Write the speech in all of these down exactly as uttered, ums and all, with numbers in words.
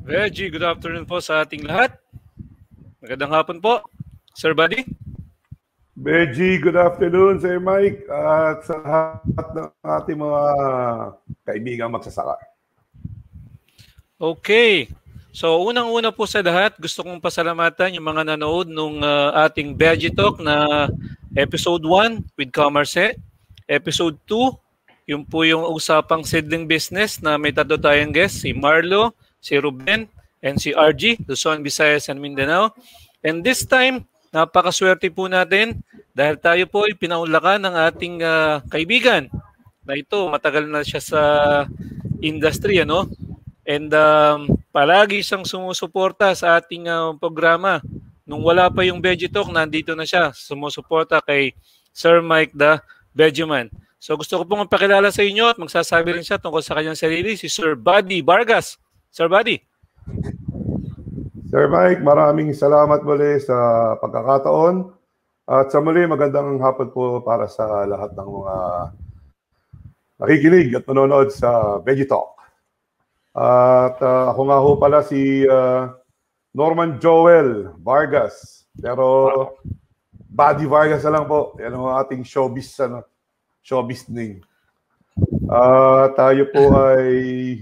Reggie, good afternoon po sa ating lahat. Magandang hapon po, Sir Buddy. Reggie, good afternoon, Sir Mike, at sa lahat ng ating mga kaibigang magsasaka. Okay. So, unang-una po sa lahat, gusto kong pasalamatan yung mga nanood nung uh, ating Veggie Talk na episode one with Kamarse. Episode two, yung po yung usapang seedling business na may tatlo tayong guest, si Marlo, si Ruben, and si R G, Luzon, Visayas, and Mindanao. And this time, napakaswerte po natin dahil tayo po ay pinaunlakan ng ating uh, kaibigan na ito, matagal na siya sa industry, ano? And um, palagi siyang sumusuporta sa ating uh, programa. Nung wala pa yung Veggie Talk, nandito na siya, sumusuporta kay Sir Mike the Veggieman. So gusto ko pong magpakilala sa inyo at magsasabi rin siya tungkol sa kanyang sarili, si Sir Buddy Vargas. Sir Buddy. Sir Mike, maraming salamat muli sa pagkakataon. At sa muli, magandang hapon po para sa lahat ng mga nakikinig at nanonood sa Veggie Talk. At uh, ako nga ho pala si uh, Norman Joel Vargas. Pero Buddy Vargas na lang po. Yan ang ating showbiz, ano, showbiz name. Uh, tayo po ay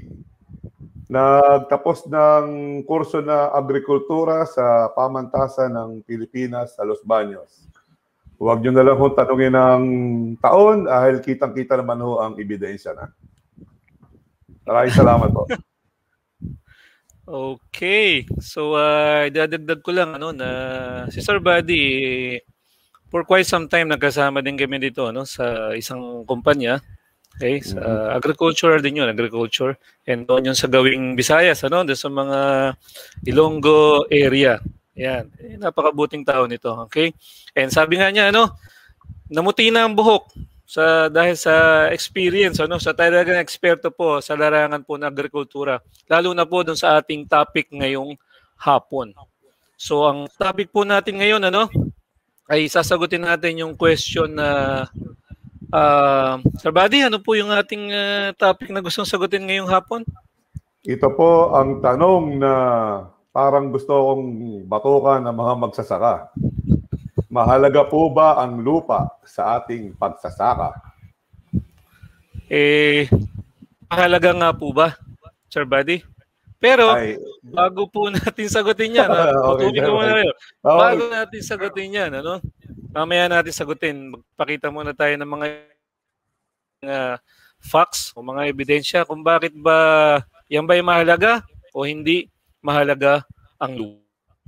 nagtapos ng kurso na agrikultura sa pamantasan ng Pilipinas sa Los Baños. Huwag nyo na lang kung tanungin ng taon dahil kitang-kita naman ho ang ebidensya na. Maraming salamat po. Okay. So, uh, dadagdag ko lang ano, na si Sir Buddy, for quite some time nagkasama din kami dito ano, sa isang kumpanya. Okay, sa uh, agriculture din yun, agriculture. And doon yun sa gawing Visayas, ano, doon sa mga Ilonggo area. Yan, eh, napakabuting tao nito, okay? And sabi nga niya, ano, namuti na ang buhok sa dahil sa experience, ano, sa talagang eksperto po sa larangan po ng agrikultura. Lalo na po doon sa ating topic ngayong hapon. So, ang topic po natin ngayon, ano, ay sasagutin natin yung question na Uh, Sir Buddy, ano po yung ating uh, topic na gustong sagutin ngayong hapon? Ito po ang tanong na parang gusto kong batukan ng mga magsasaka. Mahalaga po ba ang lupa sa ating pagsasaka? Eh, mahalaga nga po ba, Sir Buddy? Pero, Ay, bago po natin sagutin yan, okay, okay. Ko muna bago natin sagutin yan, ano? Mamaya natin sagutin. Magpakita muna tayo ng mga uh, facts o mga ebidensya kung bakit ba yan ba yung mahalaga o hindi mahalaga ang lupa.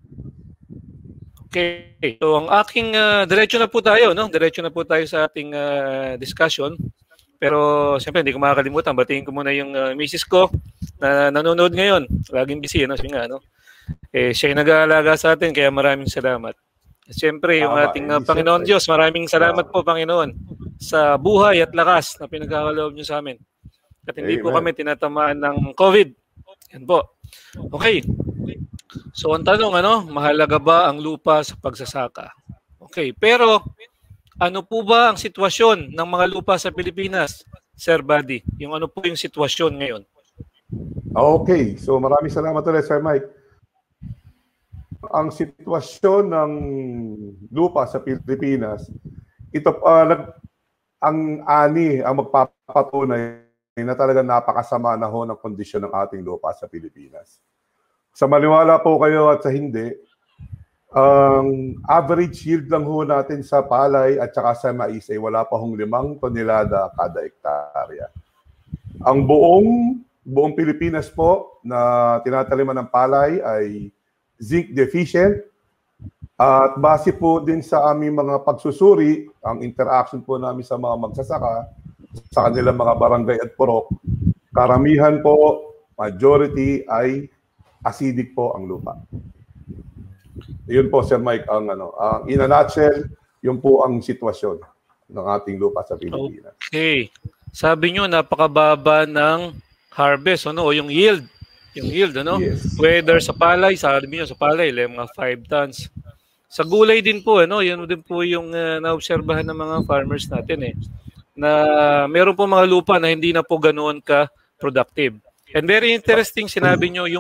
Okay. So, ang aking, uh, diretso na po tayo, no? Diretso na po tayo sa ating uh, discussion. Pero, siyempre, hindi ko makakalimutan. Batiin ko muna yung uh, misis ko na nanonood ngayon. Laging busy, no? Sabi nga, no? Eh, siya yung nag-aalaga sa atin, kaya maraming salamat. Siyempre, yung Tama, ating uh, Panginoon Diyos, maraming salamat Tama. po, Panginoon, sa buhay at lakas na pinagkakaloob niyo sa amin. At hindi Amen. po kami tinatamaan ng COVID. Yan po. Okay. So, ang tanong, ano, mahalaga ba ang lupa sa pagsasaka? Okay. Pero, ano po ba ang sitwasyon ng mga lupa sa Pilipinas, Sir Buddy? Yung ano po yung sitwasyon ngayon? Okay. So, maraming salamat ulit, Sir Mike. Ang sitwasyon ng lupa sa Pilipinas, ito uh, nag, ang ani ang magpapatunay na talaga napakasama na ho ng kondisyon ng ating lupa sa Pilipinas. Sa maniwala po kayo at sa hindi, ang average yield lang ho natin sa palay at saka sa mais ay wala pa hong limang tonelada kada hektarya. Ang buong buong Pilipinas po na tinataliman ng palay ay zinc deficient at base po din sa aming mga pagsusuri, ang interaction po namin sa mga magsasaka, sa kanilang mga barangay at purok, karamihan po, majority ay acidic po ang lupa. Yun po, Sir Mike, ang ano, ang in a nutshell, yun po ang sitwasyon ng ating lupa sa Pilipinas. Okay. Sabi nyo, napakababa ng harvest, ano, o yung yield. Yung yield, ano? Yes. Whether sa palay, sabi niyo sa palay, mga five tons. Sa gulay din po, ano? Yan din po yung uh, naobserbahan ng mga farmers natin, eh. Na meron po mga lupa na hindi na po ganoon ka productive. And very interesting, sinabi niyo yung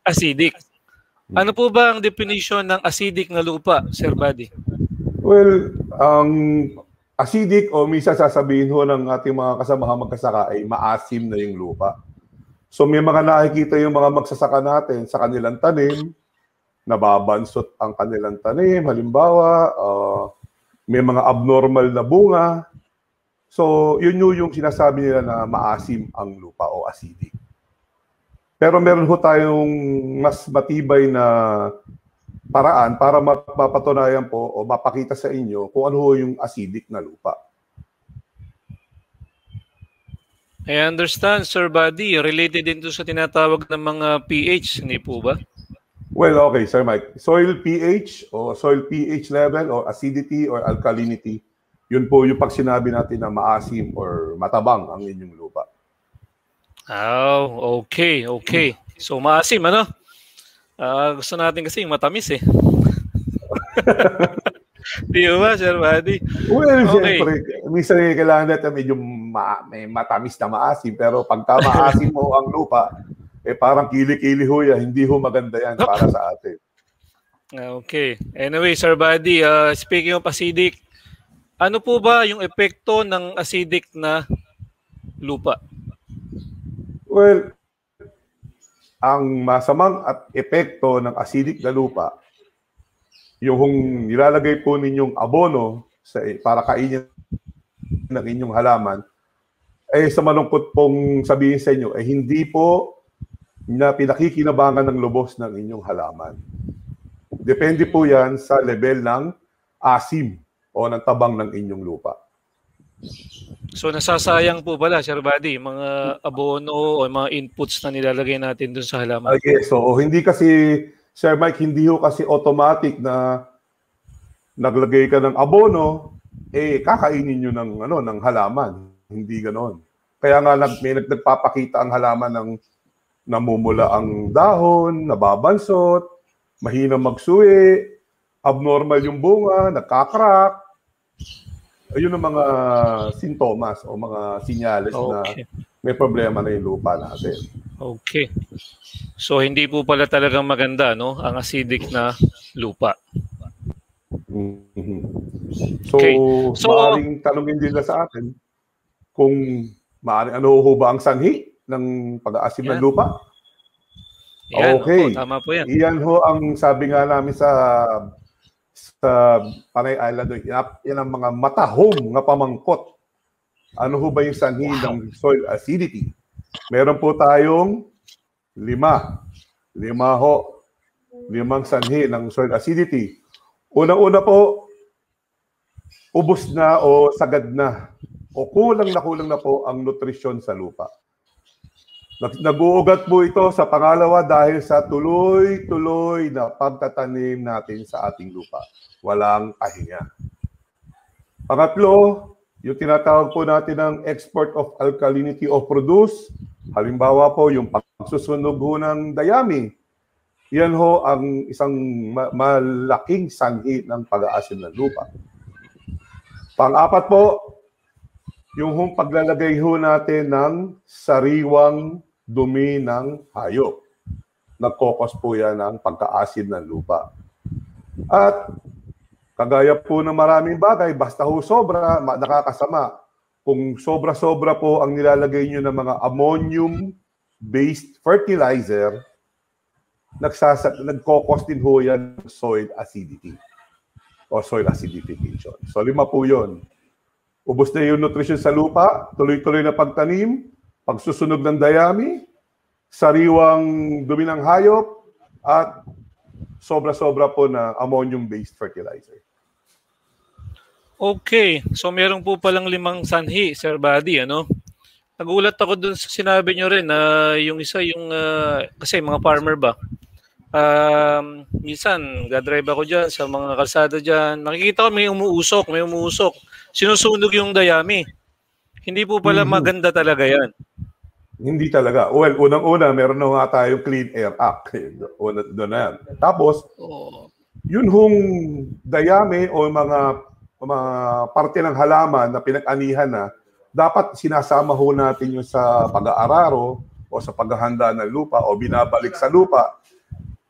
acidic. Ano po ba ang definition ng acidic na lupa, Sir Buddy? Well, ang acidic o minsan sasabihin ho ng ating mga kasamahan magsasaka ay maasim na yung lupa. So may mga nakikita yung mga magsasaka natin sa kanilang tanim, nababansot ang kanilang tanim, halimbawa, uh, may mga abnormal na bunga. So yun yung sinasabi nila na maasim ang lupa o acidic. Pero meron ho tayong mas matibay na paraan para mapapatunayan po o mapakita sa inyo kung ano ho yung acidic na lupa. I understand, Sir Buddy. Related din to sa tinatawag ng mga pH, hindi po ba? Well, okay, Sir Mike. Soil pH o soil pH level or acidity or alkalinity, yun po yung pag sinabi natin na maasim or matabang ang inyong lupa. Oh, okay, okay. So maasim, ano? Uh, gusto natin kasi yung matamis eh. Di ba, Sir Buddy? Well, okay. Siyempre, minsan kailangan natin medyo ma may matamis na maasim, pero pagka maasim mo ang lupa, eh parang kili-kili ho yan, hindi ho maganda yan para sa atin. Okay. Anyway, Sir Buddy, uh, speaking of acidic, ano po ba yung epekto ng acidic na lupa? Well, ang masamang at epekto ng acidic na lupa, yung nilalagay po ninyong abono sa, para kainin ng inyong halaman, eh sa malungkot pong sabihin sa inyo, eh hindi po na pinakikinabangan ng lubos ng inyong halaman. Depende po yan sa level ng asim o ng tabang ng inyong lupa. So nasasayang po pala, Sir Buddy, mga abono o mga inputs na nilalagay natin dun sa halaman. Okay, so hindi kasi, Sir Mike, hindi ho kasi automatic na naglagay ka ng abono, eh kakainin nyo ng, ano, ng halaman. Hindi ganon. Kaya nga nag, may nagpapakita ang halaman ng namumula ang dahon, nababansot, mahina magsuwi, abnormal yung bunga, nagkakrak. Ayun ang mga sintomas o mga sinyales okay. na may problema na yung lupa natin. Okay. So hindi po pala talagang maganda, no, ang acidic na lupa. Mm-hmm. So, okay. So maaaring tanongin din na sa atin kung maaaring ano ho ba ang sanhi ng pag-aasim ng lupa? Yan, okay. Opo, tama po yan. Iyan ho ang sabi nga namin sa sa Panay Island, yan ang mga matahom nga pamangkot. Ano ho ba yung sanhi wow. ng soil acidity? Meron po tayong lima. Lima ho. Limang sanhi ng soil acidity. Una-una po, ubos na o sagad na o kulang na kulang na po ang nutrisyon sa lupa. Nag-uugat po ito sa pangalawa dahil sa tuloy-tuloy na pagtatanim natin sa ating lupa. Walang pahinga. Pangatlo, yung tinatawag po natin ng export of alkalinity of produce. Halimbawa po yung pagsusunog ho ng dayami. Yan ho ang isang ma malaking sanhi ng pag-aasim ng lupa. Pang-apat po, yung hong paglalagay ho natin ng sariwang dumi ng hayop. Nagkokos po yan ng pagkaasim ng lupa. At kagaya po ng maraming bagay, basta ho sobra, nakakasama. Kung sobra-sobra po ang nilalagay nyo ng mga ammonium-based fertilizer, nagkokos din ho yan ng soil acidity o soil acidification. So lima po yun. Ubos na yung nutrition sa lupa, tuloy-tuloy na pagtanim, pagsusunog ng dayami, sariwang dumi ng hayop, at sobra-sobra po na ammonium-based fertilizer. Okay. So meron po palang limang sanhi, Sir Buddy, ano? Nagulat ako dun sa sinabi nyo rin na yung isa yung, uh, kasi mga farmer ba? Um, minsan, gadrive ako dyan sa mga kalsada dyan. Nakikita ko may umuusok, may umuusok. Sinusunog yung dayami. Hindi po pala mm-hmm. maganda talaga yan. Hindi talaga. Well, unang-una, meron na nga tayong Clean Air Act. Una, doon na yan. Tapos, oh. yun hong dayami o mga, mga parte ng halaman na pinag-anihan na, dapat sinasama ho natin yung sa pag-aararo o sa paghahanda ng lupa o binabalik sa lupa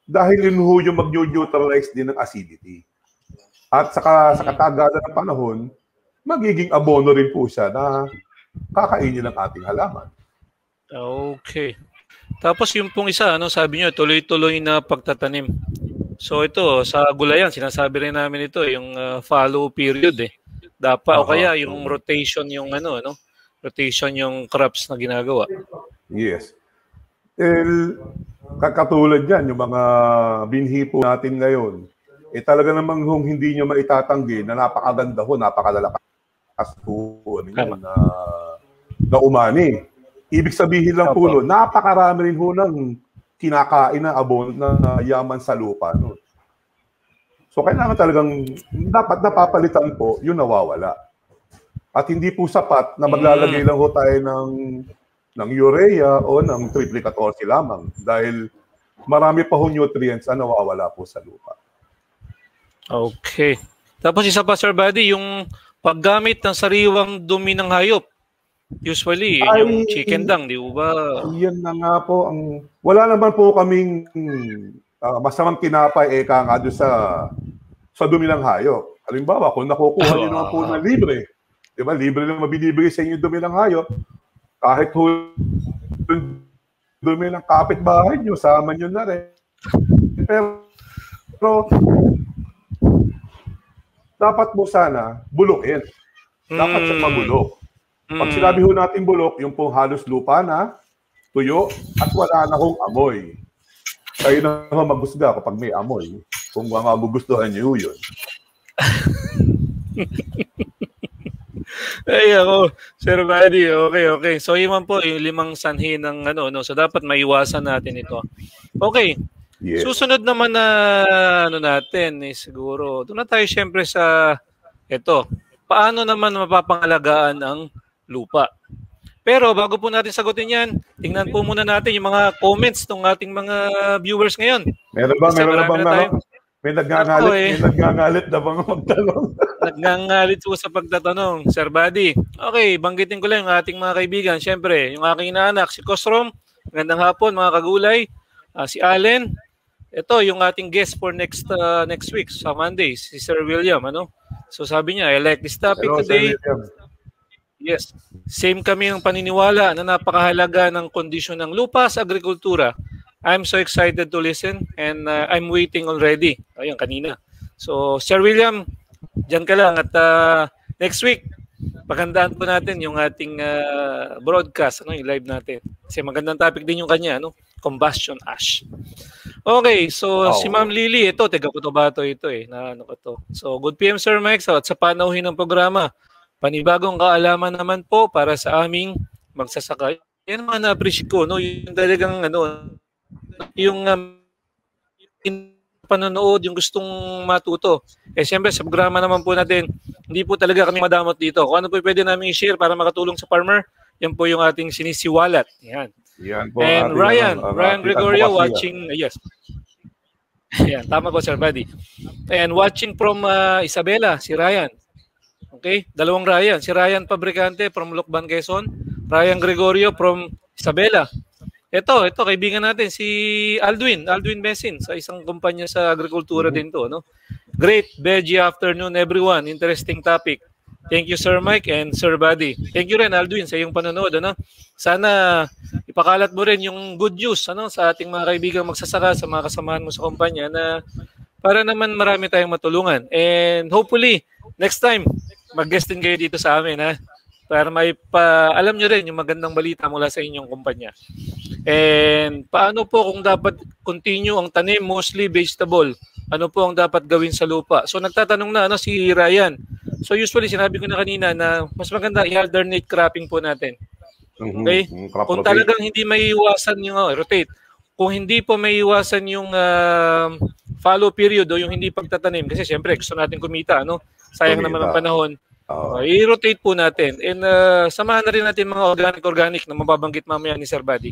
dahil yun ho yung mag-neutralize din ng acidity. At saka, sa katagalan ng panahon, magiging abono rin po siya na kakainin ng ating halaman. Okay. Tapos yung pong isa, ano, sabi nyo, tuloy-tuloy na pagtatanim. So ito, sa gulayan, sinasabi rin namin ito, yung uh, follow period eh. Dapat, uh-huh. O kaya yung rotation yung ano, ano, rotation yung crops na ginagawa. Yes. El, katulad yan, yung mga binhi po natin ngayon, eh talaga namang kung hindi nyo maitatanggi na napakaganda ho, napakalakas po ano, na, na umani. Ibig sabihin lang po, no, napakarami rin ho ng kinakain na abon na yaman sa lupa. No? So kailangan talagang dapat napapalitan po yung nawawala. At hindi po sapat na maglalagay lang ho tayo ng ng urea o ng triplicate orsi lamang dahil marami pa ho nutrients na nawawala po sa lupa. Okay. Tapos isa pa, Sir Buddy, yung paggamit ng sariwang dumi ng hayop. Usually, Ay, yung chicken dung, di ba? Yan na nga po. Ang, wala naman po kaming uh, masamang tinapay eka nga doon sa, sa dumi ng hayop. Halimbawa, kung nakukuha nyo naman po na libre, di ba? Libre lang mabibigay sa inyo dumi ng hayop. Kahit dumi ng kapitbahay nyo, sama nyo na rin. Pero, pero dapat mo sana bulukin. Dapat mm. siya mabulok. Pag sinabi ho natin bulok, yung pong halos lupa na, tuyo, at wala na hong amoy. Kayo na ho maghusga kapag may amoy. Kung mga magugustuhan nyo yun. Ay ako, Sir Buddy, okay, okay. So yun po, yung limang sanhi ng ano, no? So dapat maiwasan natin ito. Okay. Yes. Susunod naman na ano natin, eh, siguro, doon na tayo siyempre sa ito. Paano naman mapapangalagaan ang lupa? Pero bago po natin sagutin yan, tingnan po muna natin yung mga comments ng ating mga viewers ngayon. Meron ba, meron na bang na, may nagngangalit, eh. may nagngangalit na bang magtanong? Nagngangalit po sa pagtatanong, Sir Buddy. Okay, banggitin ko lang yung ating mga kaibigan. Siyempre, yung aking inaanak, si Cosrom, magandang hapon mga kagulay. Uh, si Allen, ito yung ating guest for next uh, next week, sa Monday, si Sir William. Ano? So sabi niya, I like this topic Hello, today. Yes, same kami ng paniniwala na napakahalaga ng kondisyon ng lupa sa agrikultura. I'm so excited to listen and uh, I'm waiting already. Ayun, kanina. So, Sir William, dyan ka lang at uh, next week, paghandaan po natin yung ating uh, broadcast, ano, yung live natin. Kasi magandang topic din yung kanya, ano? Combustion ash. Okay, so oh. si Ma'am Lily, ito, taga Cotabato ito eh. Na, ano ko to. So, good P M Sir Mike. So, at sa panauhin ng programa, panibagong kaalaman naman po para sa aming magsasaka. Yan mga na-appreciate ko, no? Yung talagang, ano, yung um, panonood, yung gustong matuto. Eh, siyempre, sa programa naman po natin, hindi po talaga kami madamot dito. Kung ano po pwede namin i-share para makatulong sa farmer, yan po yung ating sinisiwalat. Yan. Yan po. And ating, Ryan, uh, Ryan Gregorio watching, uh, yes. Yan, tama po, Sir Buddy. And watching from uh, Isabela, si Ryan. Okay, dalawang Ryan. Si Ryan Fabricante from Lucban, Quezon. Ryan Gregorio from Isabela. Ito, ito, kaibigan natin, si Aldwin, Aldwin Mesin, sa isang kumpanya sa agrikultura mm-hmm. din to. No? Great veggie afternoon, everyone. Interesting topic. Thank you, Sir Mike and Sir Buddy. Thank you rin, Aldwin, sa iyong panonood. Ano? Sana ipakalat mo rin yung good news ano, sa ating mga kaibigan magsasaka, sa mga kasamahan mo sa kumpanya na para naman marami tayong matulungan. And hopefully, next time, mag-guest din kayo dito sa amin, ha? Para may pa, alam nyo rin yung magandang balita mula sa inyong kumpanya. And paano po kung dapat continue ang tanim, mostly vegetable? Ano po ang dapat gawin sa lupa? So nagtatanong na ano, si Ryan. So usually sinabi ko na kanina na mas maganda i-alternate cropping po natin. Okay? Mm-hmm. Kung talagang hindi may iwasan yung oh, rotate. Kung hindi po may iwasan yung uh, follow period o yung hindi pagtatanim, kasi siyempre gusto natin kumita, ano? Sayang kumita. Naman ang panahon. Uh, i-rotate po natin. And uh, samahan na rin natin mga organic-organic na mababanggit mamaya ni Sir Buddy.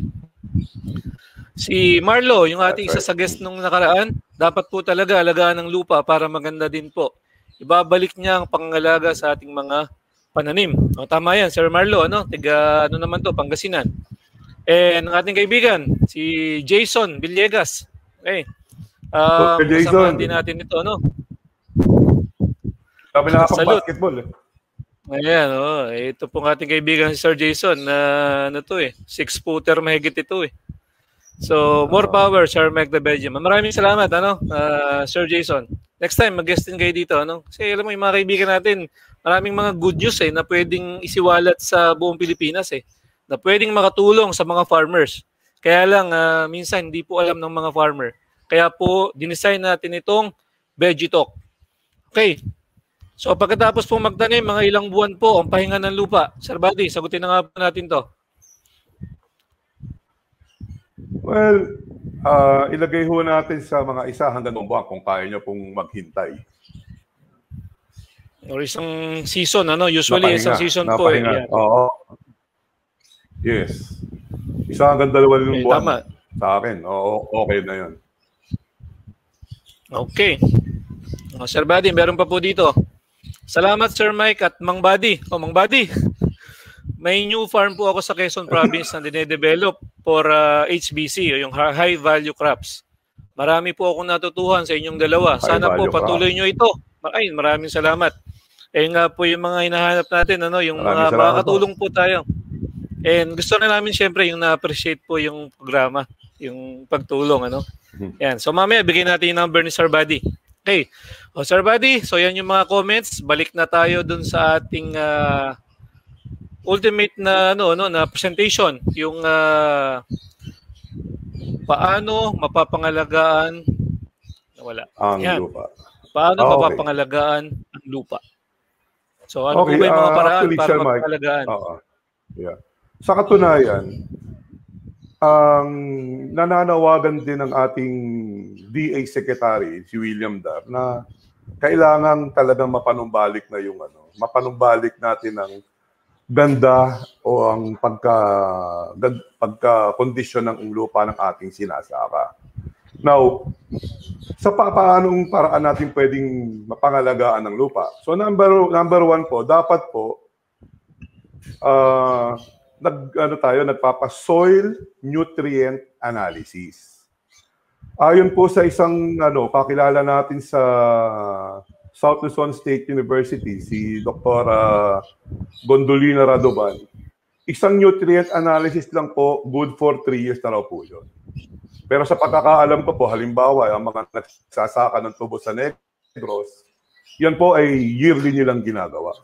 Si Marlo, yung ating isa sa guest nung nakaraan, dapat po talaga alagaan ng lupa para maganda din po. Ibabalik niya ang pangalaga sa ating mga pananim. O, tama yan, Sir Marlo. Ano? Tiga, ano naman to, Pangasinan. And ang ating kaibigan, si Jason Villegas. Okay. Uh, kasama din natin ito, ano? Kami nakapag-basketball eh. Ayan, oh, ito pong ating kaibigan si Sir Jason na uh, ano to eh, six-footer mahigit ito eh. So, more power, Sir Mike the Belgium. Maraming salamat, ano, uh, Sir Jason. Next time, mag-guest din kayo dito, ano? Kasi alam mo, yung mga kaibigan natin, maraming mga good news eh, na pwedeng isiwalat sa buong Pilipinas eh, na pwedeng makatulong sa mga farmers. Kaya lang, uh, minsan, hindi po alam ng mga farmer. Kaya po, dinesign natin itong VeggieTalk. Okay. So pagkatapos po magtanim, mga ilang buwan po ang pahinga ng lupa. Sir Buddy, sagutin na nga po natin to. Well, uh, ilagay ho natin sa mga isa hanggang buwan kung kaya nyo pong maghintay. Or isang season, ano? Usually napahinga, isang season napahinga. po. Eh, Oo. Yes. Isa hanggang dalawang okay, buwan. Tama. Sa akin, oo, okay na yun. Okay. Oh, Sir Buddy, meron pa po dito. Salamat Sir Mike at Mang Buddy. Oh, Mang Buddy. May new farm po ako sa Quezon Province na dine-develop for uh, H B C, yung high value crops. Marami po akong natutuhan sa inyong dalawa. Sana po patuloy nyo ito. Ay, maraming salamat. Eh nga po yung mga hinahanap natin, ano, yung maraming mga makakatulong po. po tayo. And gusto na namin syempre yung na-appreciate po yung programa, yung pagtulong, ano. Yan. So mamaya bigyan natin yung number ni Sir Buddy. Okay. O, Sir Buddy, so yan yung mga comments. Balik na tayo dun sa ating uh, ultimate na ano no na presentation, yung uh, paano mapapangalagaan wala. Ang yan. Lupa. Paano oh, mapapangalagaan okay. ang lupa? So ano okay, po ba yung mga paraan uh, actually, para Sir mapapangalagaan? Mike, uh, yeah. Sa katunayan, ang nananawagan din ng ating D A Secretary, si William Dar, na kailangan talagang mapanumbalik na yung ano, mapanumbalik natin ang ganda o ang pagka pagka-kondisyon ng lupa ng ating sinasaka. Now, sa pa paanong paraan natin pwedeng mapangalagaan ng lupa? So number number one po, dapat po uh, nag ano tayo nagpapa-soil nutrient analysis. Ayon po sa isang ano kakilala natin sa South Luzon State University, si Doctor Uh, Gondolina Radovan, isang nutrient analysis lang po, good for three years na raw po yun. Pero sa pagkakaalam ko po, halimbawa, ang mga nagsasaka ng tubo sa Negros, yan po ay yearly nilang ginagawa.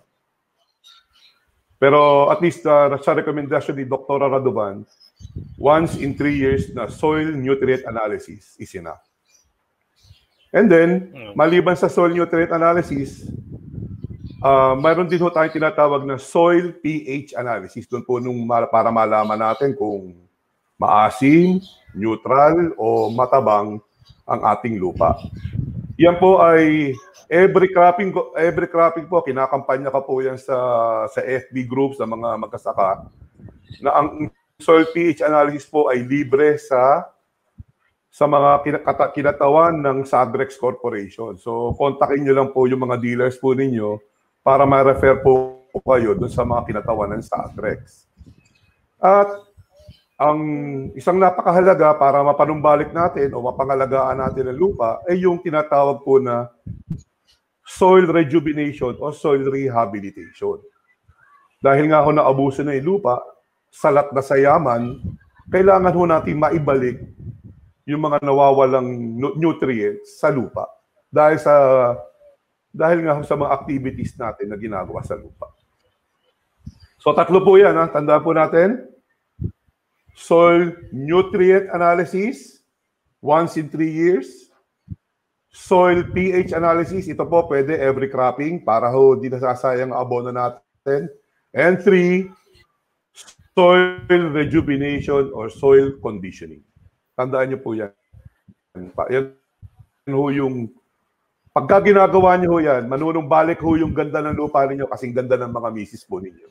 Pero at least uh, sa recommendation ni Doctor Radovan, once in three years na soil nutrient analysis is enough. And then, maliban sa soil nutrient analysis, uh, mayroon din ho tayong tinatawag na soil pH analysis. Doon po nung para malaman natin kung maasim, neutral, o matabang ang ating lupa. Yan po ay every cropping, every cropping po, kinakampanya ka po yan sa, sa F B groups sa mga magkasaka, na ang soil pH analysis po ay libre sa sa mga kinatawan ng Sadrex Corporation. So, kontakin nyo lang po yung mga dealers po ninyo para ma-refer po kayo dun sa mga kinatawan ng Sadrex. At ang isang napakahalaga para mapanumbalik natin o mapangalagaan natin ang lupa ay yung tinatawag po na soil rejuvenation o soil rehabilitation. Dahil nga ho naabuso na yung lupa, salat na sa yaman, kailangan ho natin maibalik yung mga nawawalang nutrients sa lupa dahil sa dahil nga sa mga activities natin na ginagawa sa lupa. So tatlo po yan, ha? Tandaan po natin. Soil nutrient analysis, once in three years. Soil pH analysis, ito po pwede every cropping para ho di nasasayang ang abono natin. And three, soil rejuvenation or soil conditioning. Tandaan niyo po yan. Yan ho yung, pagka ginagawa niyo ho yan, manunumbalik ho yung ganda ng lupa ninyo kasing ganda ng mga misis po ninyo.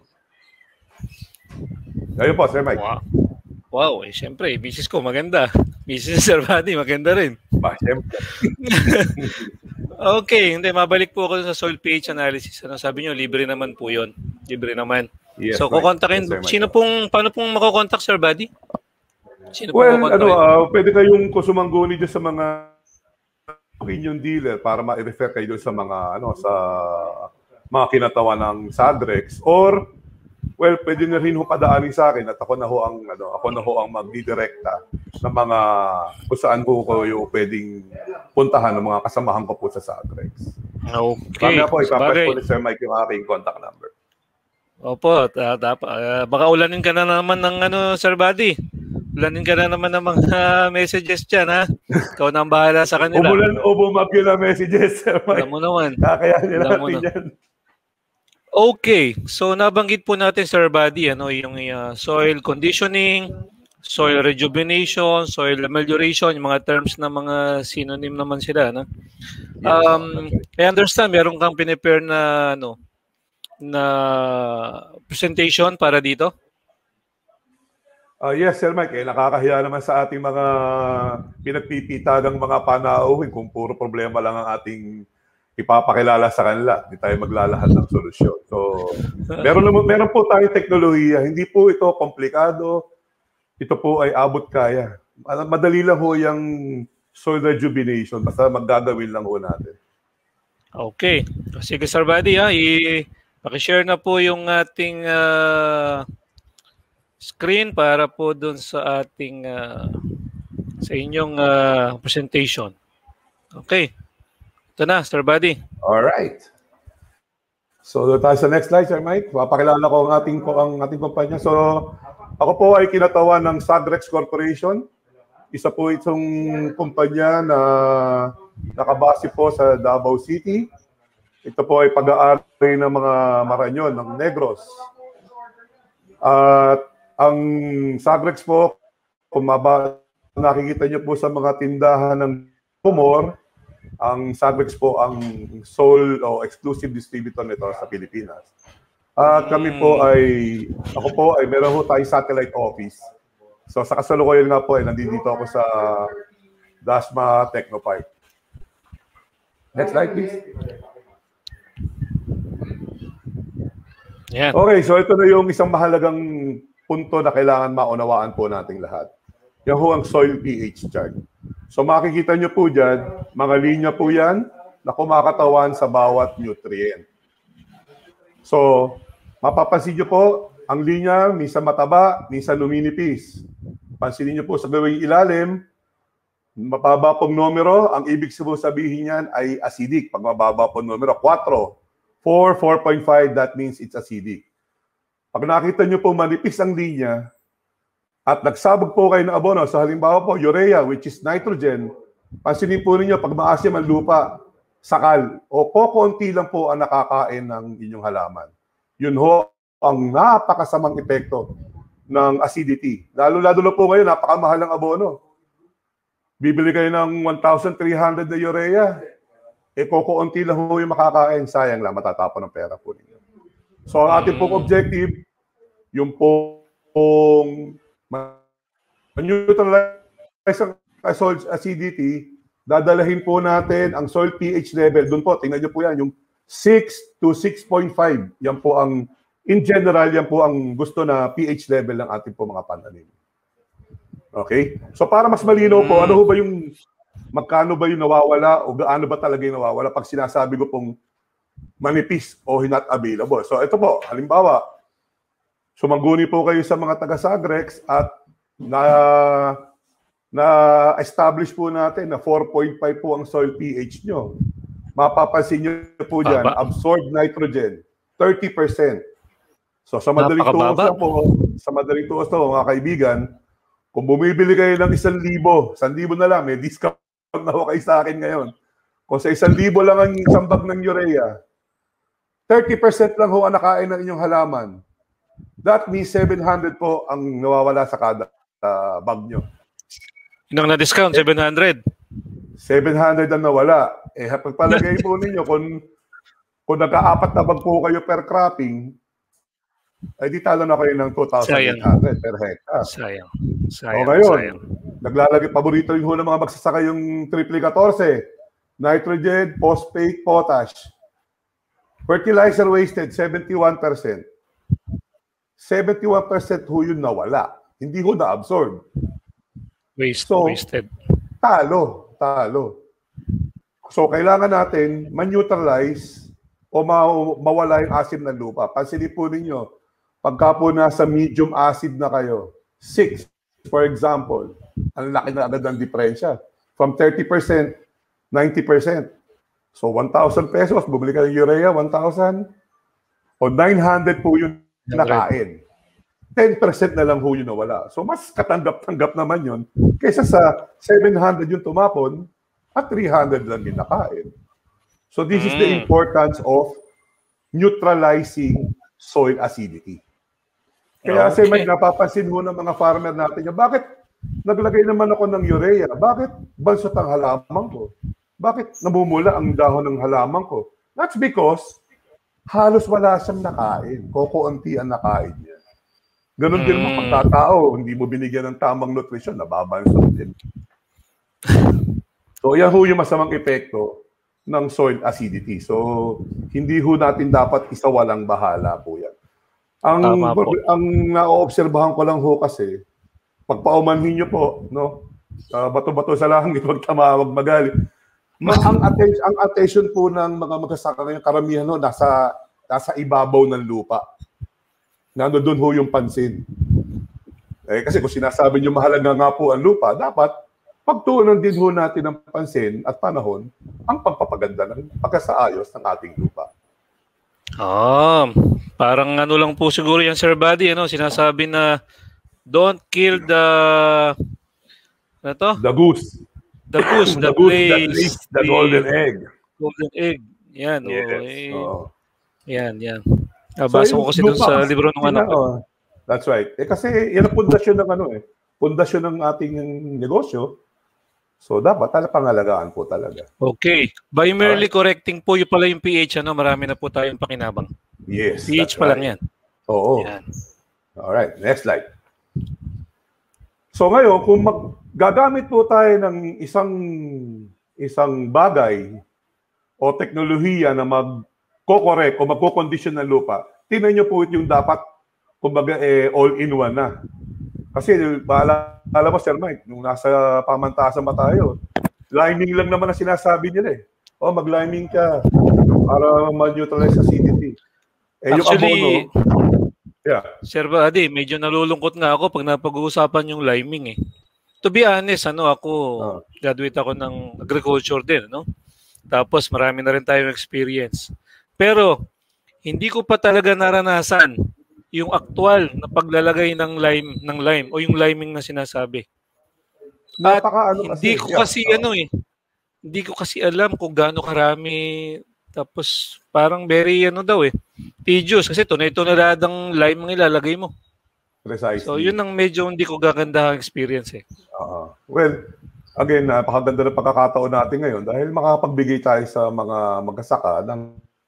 Ayun po, Sir Mike. Wow. Wow, eh, siyempre, misis ko maganda. Misis Sir Buddy, maganda rin. Ba, siyempre. Okay, hindi, mabalik po ako sa soil pH analysis. Ano sabi niyo, libre naman po yun. Libre naman. Yes, so, kukontakin, yes, sino pong, paano pong makokontak, Sir Buddy? Sino well, ano, uh, pwede kayong kusumangguni dyan sa mga inyong dealer para ma-refer kayo sa mga ano sa mga kinatawan ng Sagrex, or well, pwede na rin ho padaanin sa akin at ako na ho ang ano, ako na ho ang magdidirekta ng mga kung saan po ko yung pwedeng puntahan ng mga kasamahan ko po sa Sagrex. Okay. Kami po, ipapas po ni Sir Mike yung aking contact number. Opo, uh, dapat uh, baka ulanin ka na naman ng ano, Sir Buddy. Ulanin ka na naman ng mga messages dyan, ha? Ikaw na ang bahala sa kanila. Umulan o bumagyo na messages, Sir Mike. Alam mo naman. Kakayanin natin yan. Okay, so nabanggit po natin, Sir Buddy, ano, yung uh, soil conditioning, soil rejuvenation, soil amelioration, yung mga terms na mga synonym naman sila. No? Um, I understand, meron kang pinipare na, ano, na presentation para dito? Uh, yes, Sir Mike, eh, nakakahiya naman sa ating mga pinagpipitagang mga panauhin kung puro problema lang ang ating ipapakilala sa kanila. Hindi tayo maglalahad ng solusyon. So, meron, meron po tayong teknolohiya. Hindi po ito komplikado. Ito po ay abot kaya. Madali lang ho yung soil rejuvenation. Basta maggagawin lang ho natin. Okay. Sige, Sir Buddy, ha? I-share na po yung ating uh, screen para po dun sa ating uh, sa inyong uh, presentation. Okay. Ito na, Sir Buddy. All right. So, doon tayo sa next slide, Sir Mike. Papakilala ko ang ating, ang ating kumpanya. So, ako po ay kinatawan ng Sagrex Corporation. Isa po itong kumpanya na nakabase po sa Davao City. Ito po ay pag-aari ng mga Marañon, ng Negros. At ang Sagrex po, kung maba, nakikita niyo po sa mga tindahan ng Kumor, ang Sagrex po ang sole o exclusive distributor nito sa Pilipinas. At kami po ay, ako po ay meron po tayong satellite office. So sa kasalukuyan nga po ay nandito ako sa Dasma Technopark. Next slide, please. Yeah. Okay, so ito na yung isang mahalagang punto na kailangan maunawaan po nating lahat. Yan ho ang soil pH chart. So makikita nyo po dyan, mga linya po yan na kumakatawan sa bawat nutrient. So, mapapansin nyo po, ang linya, minsan mataba, minsan luminipis. Pansinin nyo po sa gawing ilalim, mababa pong numero, ang ibig sabihin niyan ay acidic. Pag mababa pong numero, four, four point five, that means it's acidic. Pag nakita nyo po manipis ang linya, at nagsabog po kayo ng abono, sa halimbawa po, urea, which is nitrogen, pansinin po ninyo, pag maasim ang lupa, sakal, o kokonti lang po ang nakakain ng inyong halaman. Yun ho, ang napakasamang epekto ng acidity. Lalo-lalo po ngayon, napakamahal ng abono. Bibili kayo ng one thousand three hundred na urea, e kokonti lang ho yung makakain, sayang lang, matatapon ng pera po ninyo. So, ang ating pong objective, yung pong neutralize ang soil acidity, dadalahin po natin ang soil pH level. Doon po, tingnan nyo po yan, yung six to six point five. Yan po ang, in general, yan po ang gusto na pH level ng ating po mga pananim. Okay? So para mas malinaw po, ano ba yung, magkano ba yung nawawala o gaano ba talaga yung nawawala pag sinasabi ko pong manipis o not available. So ito po, halimbawa, sumaguni po kayo sa mga taga-Sagrex at na na-establish po natin na four point five po ang soil pH nyo. Mapapansin nyo po dyan, absorbed nitrogen, thirty percent. So sa madaling tuos na po, sa madaling tuos na po, mga kaibigan, kung bumibili kayo ng isang libo, isang libo na lang, may discount na ho kayo sa akin ngayon. Kung sa isang libo lang ang isang bag ng urea, thirty percent lang ho ang nakain ng inyong halaman. That means seven hundred po ang nawawala sa kada uh, bag nyo. Inang na-discount, seven hundred? seven hundred ang nawala. Eh, pagpalagay po ninyo, kung, kung nagka-apat na bag po kayo per cropping, ay di talo na kayo ng two thousand eight hundred per hectare. Sayang. Sayang. O ngayon, sayang. Naglalagay, paborito rin ho ng mga magsasaka yung triple fourteen. Nitrogen, phosphate, potash. Fertilizer wasted, seventy-one percent. seventy-one percent ho yun nawala. Hindi ho na-absorb. Waste, so, wasted. Talo. Talo. So, kailangan natin man-neutralize o ma mawala yung acid ng lupa. Pansinin po ninyo, pagka po nasa medium acid na kayo, six, for example, ang laki na agad ng diferensya. From thirty percent, ninety percent. So, one thousand pesos, bumili ka ng urea, one thousand. O nine hundred po yung nakain. ten percent na lang ho yun nawala. So, mas katanggap-tanggap naman yun kaysa sa seven hundred yung tumapon at three hundred lang din nakain. So, this is the importance of neutralizing soil acidity. Kaya okay. Kasi may napapansin ho ng mga farmer natin, bakit naglagay naman ako ng urea? Bakit bansot ang halaman ko? Bakit namumula ang dahon ng halaman ko? That's because halos wala siyang nakain. Kokounti ang nakain niya. Ganon din mo pagkatao, hindi mo binigyan ng tamang nutrition, nababansot din. So, yan ho yung masamang epekto ng soil acidity. So, hindi ho natin dapat isawalang bahala po yan. Ang, ang na-oobserbahan ko lang ho kasi, pagpaumanhin nyo po, no, uh, bato-bato sa langit, wag tamawag magalit. Ma ang, attention, ang attention po ng mga magsasaka ngayon, karamihan ho, nasa, nasa ibabaw ng lupa. Nando doon ho yung pansin. Eh, kasi kung sinasabi nyo mahalaga nga po ang lupa, dapat pagtuunan din ho natin ng pansin at panahon ang pagpapaganda ng pagkasaayos ng ating lupa. Ah, parang ano lang po siguro yan, Sir Buddy, ano, sinasabi na don't kill the ano to? The goose. The goose, the, the goose place, that lays the golden egg. Golden egg. Yan, yes. oh, eh, oh. Yan, yan. Nabasa so, ko kasi doon sa libro ng anak ko. Oh, that's right. Eh kasi yan ang pundasyon ng ano eh. Pundasyon ng ating negosyo. So dapat talaga pangalagaan po talaga. Okay. By merely right. correcting po yung pala yung pH, ano, marami na po tayong pakinabang. Yes. pH pa right. lang yan. Oo. Yan. Alright. Next slide. So ngayon, kung mag gagamit po tayo ng isang isang bagay o teknolohiya na mag-correct o magko-condition ng lupa, tingnan nyo po yung dapat, kumbaga, eh, all-in-one na. Kasi, alam mo, Sir Mike, nung nasa pamantasan ba tayo, liming lang naman ang sinasabi nila eh. O, mag-liming ka para ma-neutralize acidity. Eh, actually, yung abono, yeah. Sir Buddy, medyo nalulungkot nga ako pag napag-uusapan yung liming eh. To be honest, ano, ako, oh. graduate ako ng agriculture din, no? Tapos marami na rin tayong experience. Pero, hindi ko pa talaga naranasan yung actual na paglalagay ng lime ng lime o yung liming na sinasabi. At Napaka, ano hindi kasi, ko kasi yeah. ano eh. Hindi ko kasi alam kung gaano karami, tapos parang very ano daw eh. Tedious kasi tunay-tunaladang lime ang ilalagay mo. Precisely. So yun ang medyo hindi ko gagandang experience eh. Uh, well, again, napakaganda ng pagkakataon natin ngayon dahil makapagbigay tayo sa mga magsasaka ng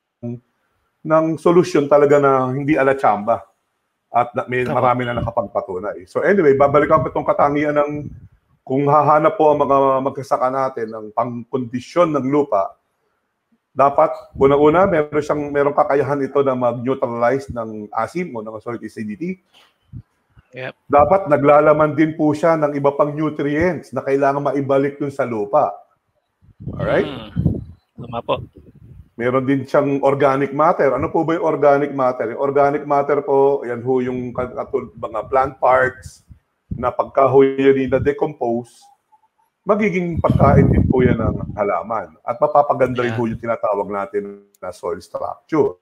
ng solusyon talaga na hindi ala tsamba. At may marami na nakapagpatunay. So anyway, babalikan ko itong katangian ng kung hahanap po ang mga magsasaka natin ng pangkondisyon ng lupa, dapat una-una meron siyang merong kakayahan ito na mag-neutralize ng asim o ng soil acidity. Yep. Dapat naglalaman din po siya ng iba pang nutrients na kailangan maibalik dun sa lupa. Alright? Mm. Tama po. Meron din siyang organic matter. Ano po ba yung organic matter? Yung organic matter po, yan ho yung mga plant parts na pagka ho yan na-decompose, magiging pagkain din po yan ng halaman. At mapapaganda rin yeah. ho yung tinatawag natin na soil structure.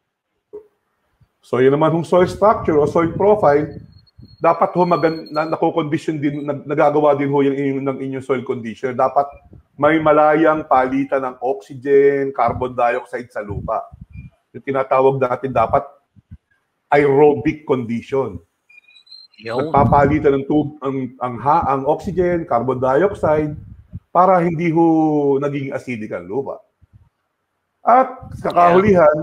So yun naman yung soil structure o soil profile, dapat ho magan na nako-condition din, nag nagagawa din ho yung inyong, ng inyong soil condition. Dapat may malayang palitan ng oxygen, carbon dioxide sa lupa. Yung tinatawag natin dapat aerobic condition. Yo. Nagpapalitan ng tub ang ang ha, ang oxygen, carbon dioxide para hindi ho naging acidic ang lupa. At sa kahulihan,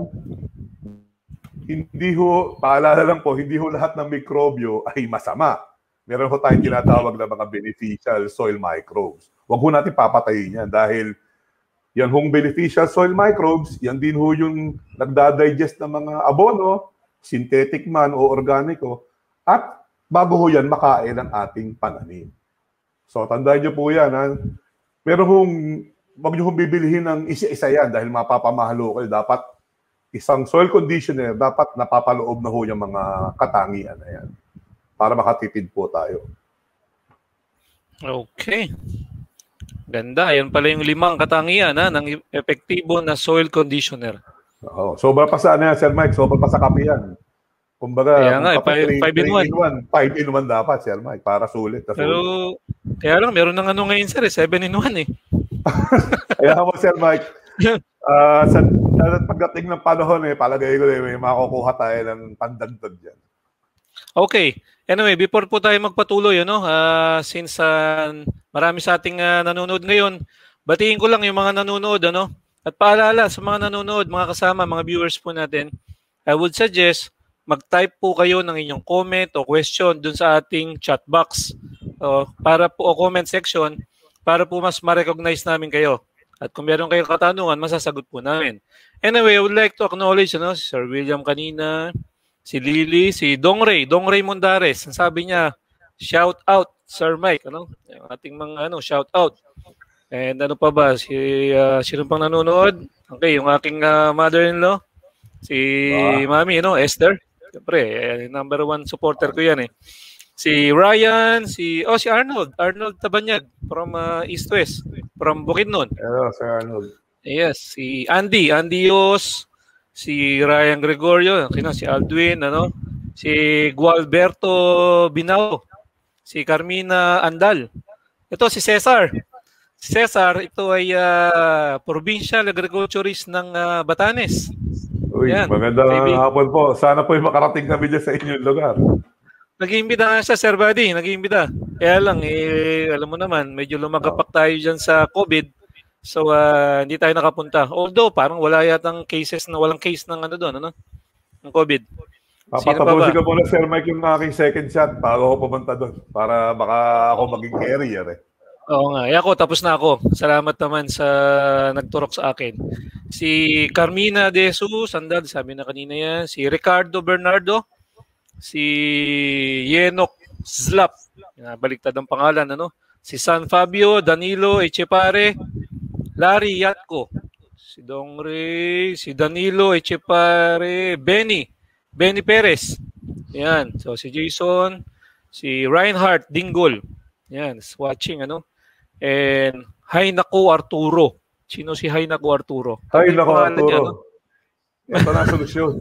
yeah. hindi ho, paalala lang po, hindi ho lahat ng mikrobyo ay masama. Meron ho tayong tinatawag na mga beneficial soil microbes. Huwag ho natin papatayin yan dahil yan hong beneficial soil microbes, yan din ho yung nagdadigest ng mga abono, synthetic man o organiko, at bago ho yan makain ang ating pananim. So tandaan nyo po yan, ha? Meron hong wag niyo hong bibilihin ng isa-isa yan dahil mapapamahalo kayo. Dapat isang soil conditioner, dapat napapaloob na ho yung mga katangian na yan para makatipid po tayo. Okay. Ganda. Yan pala yung limang katangian ha, ng epektibo na soil conditioner. Oh, sobra pa sa ano yan, Sir Mike. Sobra pa sa kape yan. Kumbaga, kaya nga, five in one. five in one dapat, Sir Mike, para sulit. Pero, kaya lang, meron ng ano ngayon, sir, eh, seven in one eh. Kaya mo, Sir Mike, uh, sa, sa pagdating ng panahon, eh, palagay ko eh, may makukuha tayo ng pandagdag dyan. Okay. Anyway, before po tayo magpatuloy, ano, uh, since uh, marami sa ating uh, nanonood ngayon, batiin ko lang yung mga nanonood, ano, at paalala sa mga nanonood, mga kasama, mga viewers po natin, I would suggest mag-type po kayo ng inyong comment o question dun sa ating chat box o, para po, o comment section para po mas ma-recognize namin kayo. At kung meron kayong katanungan, masasagot po namin. Anyway, I would like to acknowledge ano, si Sir William kanina, si Lily, si Dong Ray, Dong Ray Mondares. Ang sabi niya, shout out, Sir Mike. Ano? Yung ating mga ano, shout out. And ano pa ba? Si, uh, sino pang nanonood? Okay, yung aking uh, mother-in-law, si wow. Mami, no? Esther. Siyempre, eh, number one supporter ko yan eh. Si Ryan, si oh si Arnold, Arnold Tabanyag from uh, East West, from Bukidnon. Hello, Sir Arnold. Yes, si Andy, Andy Yos, si Ryan Gregorio, kino si Aldwin, ano? Si Gualberto Binao, si Carmina Andal. Ito si Cesar. Si Cesar, ito ay uh, provincial agriculturist ng uh, Batanes. Uy, yan. Magandang Maybe. hapon po. Sana po yung makarating kami dyan sa inyong lugar. Nag-iimbita nga siya, Sir Buddy. Nag-iimbita. Kaya lang, eh, alam mo naman, medyo lumagapak tayo dyan sa COVID. So, uh, hindi tayo nakapunta. Although, parang wala yatang cases na, walang case ng ano doon, ano? Ng COVID. Papatapusin ko muna, Sir Mike, yung aking second shot bago ako pumunta doon. Para baka ako maging carrier eh. Oo nga. E ako, tapos na ako. Salamat naman sa nagturok sa akin. Si Carmina De Jesus, andad, sabi na kanina yan. Si Ricardo Bernardo. Si Yenok Zlap. Baliktad ang pangalan, ano? Si San Fabio, Danilo Echepare. Larry Yatko. Si Dong Ray. Si Danilo Echepare. Benny. Benny Perez. Yan. So, si Jason. Si Reinhardt Dingol. Yan. Watching, ano? And Hay Naku Arturo. Sino si Hay Naku Arturo? Hay Naku Arturo. Niya, no? Ito na solusyon.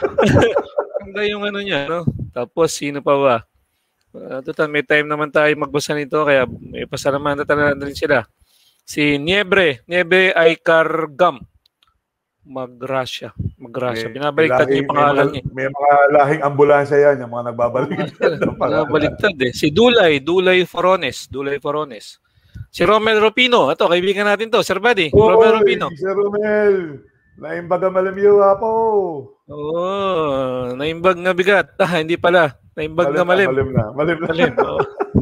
Ganda yung ano niya, no? Tapos sino pa ba? Uh, total, may time naman tayo magbasa nito kaya may pasalamatan na rin sila. Si Niebre, Niebre ay Kargam. Magrasya. Magrasya. Binabaliktad niya yung pangalan niya. May mga lahing ambulansya yan, yung mga nagbabaliktad. Nagbabaliktad eh. Si Dulay, Dulay Forones. Dulay Forones. Si Romel Ropino. Ito, kaibigan natin to. Sir Buddy. Oy, Romel Ropino. Si Romel. Naimbaga malamiwa po. Oo. Oh, naimbag na bigat. Ah, hindi pala. Naimbag na malim. Malim na. Malim na. Malim. Oh.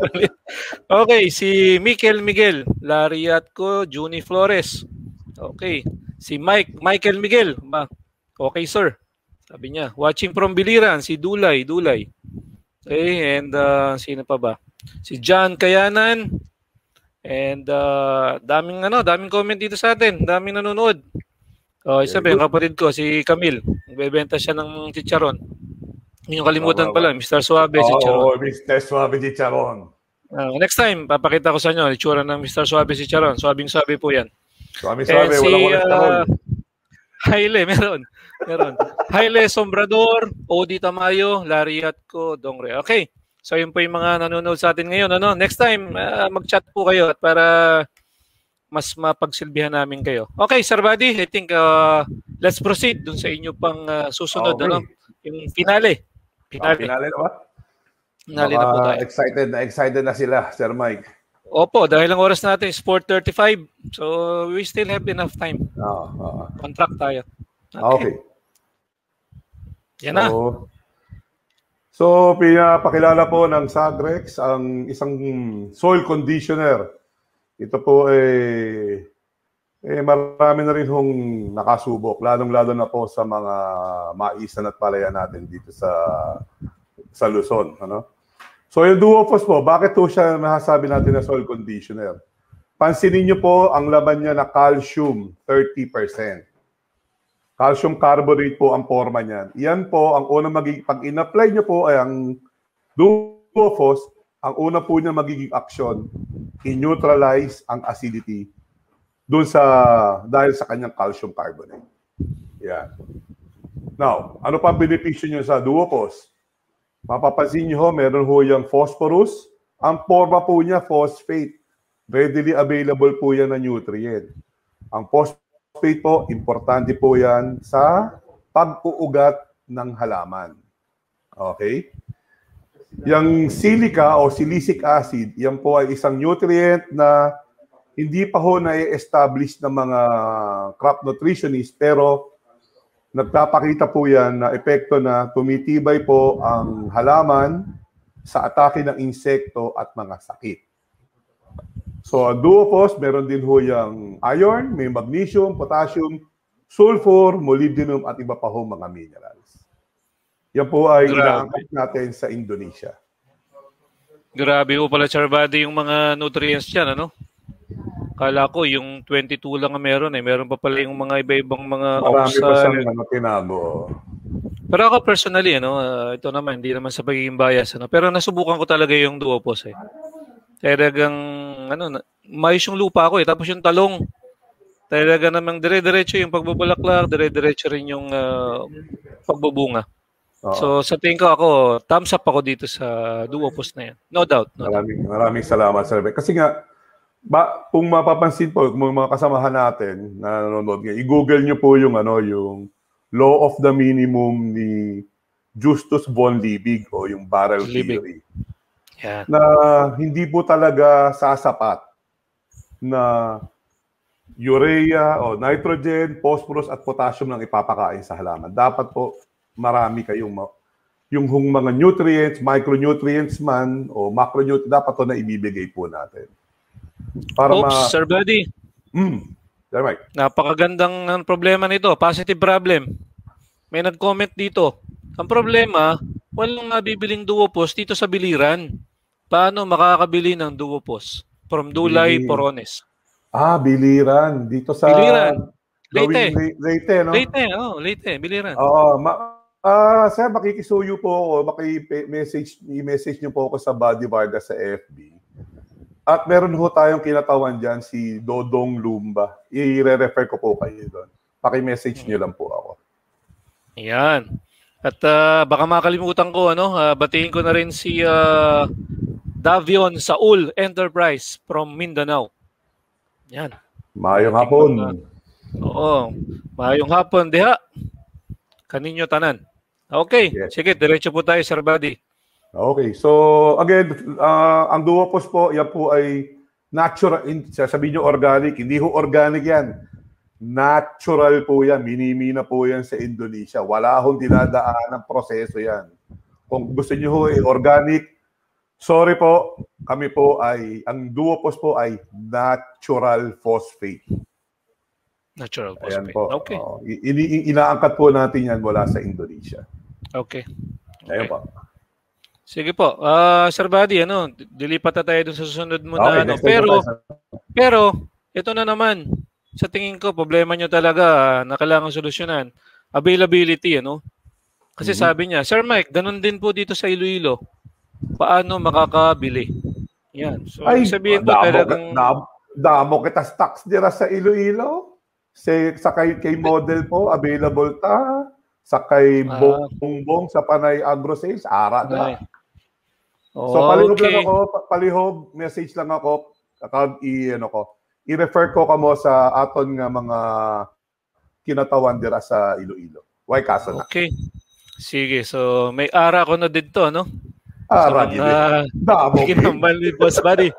Okay. Si Mikel Miguel. Lariatco, Juni Flores. Okay. Si Mike. Michael Miguel. Okay, sir. Sabi niya. Watching from Biliran. Si Dulay. Dulay. Okay. And uh, sino pa ba? Si John Kayanan. And uh, daming ano, daming comment dito sa atin, daming nanonood. Oh, isa pa yung kapatid ko si Camille, nagbebenta siya ng chicharon. Yung kalimutan pala, Mister Suave oh, chicharon. Oh, Mister Suave chicharon. Uh, next time papakita ko sa inyo itsura ng Mister Suave chicharon. Suabing suabe po 'yan. Suabing suabe, si, wala uh, Haile, meron. Meron. Haile Sombrador, Odi Tamayo, Lariatco, Dongre. Okay. So yun po yung mga nanonood sa atin ngayon. Ano? Next time, uh, mag-chat po kayo at para mas mapagsilbihan namin kayo. Okay, Sir Buddy, I think uh, let's proceed dun sa inyo pang uh, susunod. Okay. Ano? Yung finale. Finale. Oh, finale na ba? Finale na po tayo. Excited na excited na sila, Sir Mike. Opo, dahil ang oras natin is four thirty-five. So we still have enough time. Oh, oh. Contract tayo. Okay. okay. Yan na. So, So, pinapakilala po ng Sagrex ang isang soil conditioner. Ito po eh, eh marami na rin hong nakasubok, lalong-lalo na po sa mga maisan at palaya natin dito sa sa Luzon. Ano? So, yung Duofos po, bakit po siya masasabi natin na soil conditioner? pansinin nyo po ang laman niya na calcium, thirty percent. Calcium carbonate po ang forma niyan. Yan po, ang unang magiging, pag in-apply nyo po ay ang Duofos, ang una po niya magiging aksyon, i-neutralize ang acidity dun sa, dahil sa kanyang calcium carbonate. Yan. Now, ano pa benepisyo nyo sa Duofos? Mapapansin nyo ho, meron ho yung phosphorus. Ang forma po niya, phosphate. Readily available po yan na nutrient. Ang phosphate po, importante po yan sa pag-uugat ng halaman. Okay? Yung silica o silicic acid, yan po ay isang nutrient na hindi pa ho na-establish ng mga crop nutritionist, pero nagpapakita po yan na epekto na tumitibay po ang halaman sa atake ng insekto at mga sakit. So, Duofos, meron din ho yung iron, may magnesium, potassium, sulfur, molybdenum, at iba pa ho mga minerals. Yan po ay inaangkat natin sa Indonesia. Grabe po pala, Sir Buddy, yung mga nutrients dyan, ano? Kala ko yung twenty-two lang ang meron eh. Meron pa pala yung mga iba-ibang mga marami oxal. Pa siyang ano, tinago. Pero ako personally, ano, uh, ito naman, hindi naman sa pagiging bias, ano? Pero nasubukan ko talaga yung Duofos eh. Talagang, ano, mais yung lupa ko eh. Tapos yung talong, talaga namang dire-diretso yung pagbubulaklak, dire-diretso rin yung uh, pagbubunga. Oo. So sa tingin ko ako, thumbs up ako dito sa Duofos na yan. No doubt. No maraming, doubt. maraming salamat, Sir. Kasi nga, ba, kung mapapansin po, kung mga kasamahan natin na nanonood ngayon, i-google nyo po yung, ano, yung law of the minimum ni Justus von Liebig o yung barrel Liebig. theory. Yeah. Na hindi po talaga sasapat na urea o nitrogen, phosphorus at potassium lang ipapakain sa halaman. Dapat po marami kayong yung hung mga nutrients, micronutrients man o macronutrients, dapat to na ibibigay po natin. Para Oops, ma- Sir Buddy. Mm, right. Napakagandang problema nito. Positive problem. May nag-comment dito. Ang problema, walang mabibiling Duofos dito sa biliran. Paano makakabili ng Duofos? From Dulay, Bili- Porones. Ah, biliran. Dito sa... Biliran. Leyte. Leyte, no? Leyte, oh, Leyte, biliran. Oo. Ma- Ah, uh, sir, makikisuyo po ako, maki-message, i-message niyo po ako sa Buddy Vargas sa F B. At meron ho tayong kinatawan diyan si Dodong Lumba. I-re-refer ko po kayo doon. Paki-message niyo lang po ako. Ayan. At uh, baka makalimutan ko, ano, uh, batiin ko na rin si uh, Davion Saul Enterprise from Mindanao. Yan. Mayong hapon. Uh, oo. Mayong hapon, diha. Kaninyo tanan. Okay. Yes. Sige, diretso po tayo, Sir Buddy. Okay. So, again, uh, ang Duofos po, yan po ay natural. Sasabihin nyo organic. Hindi ho organic yan. Natural po yan. Minimina po yan sa Indonesia. Wala hong dinadaan ng proseso yan. Kung gusto nyo ho ay organic, sorry po, kami po ay, ang Duofos po ay natural phosphate. Natural phosphate. Po. Okay. Oh, ini inaangkat po natin yan mula sa Indonesia. Okay. Ayun okay. po. Sige po. Uh, Sir Buddy, ano, dilipat na tayo dun sa susunod mo okay, na ano. Pero, pero, ito na naman. Sa tingin ko, problema nyo talaga uh, na kailangan solusyonan. Availability, ano? Kasi mm-hmm. sabi niya, Sir Mike, ganun din po dito sa Iloilo. Paano makakabili? Yan. So, ay, sabihin ko talagang... Damo, damo kita stocks dira sa Iloilo. Sa, sa kay, kay model po, available ta. Sa kay ah. Bongbong, sa Panay Agro Sales, ara na. Oh, so, palihog okay. lang ako, palihog, message lang ako, kakag, i, ano ko, i-refer ko kamo sa aton nga mga kinatawan dira sa Iloilo. Why kaso na? Okay. Sige, so may ara ko na dito, no? Ara, so, uh, damo. Kinambal ni Boss Buddy.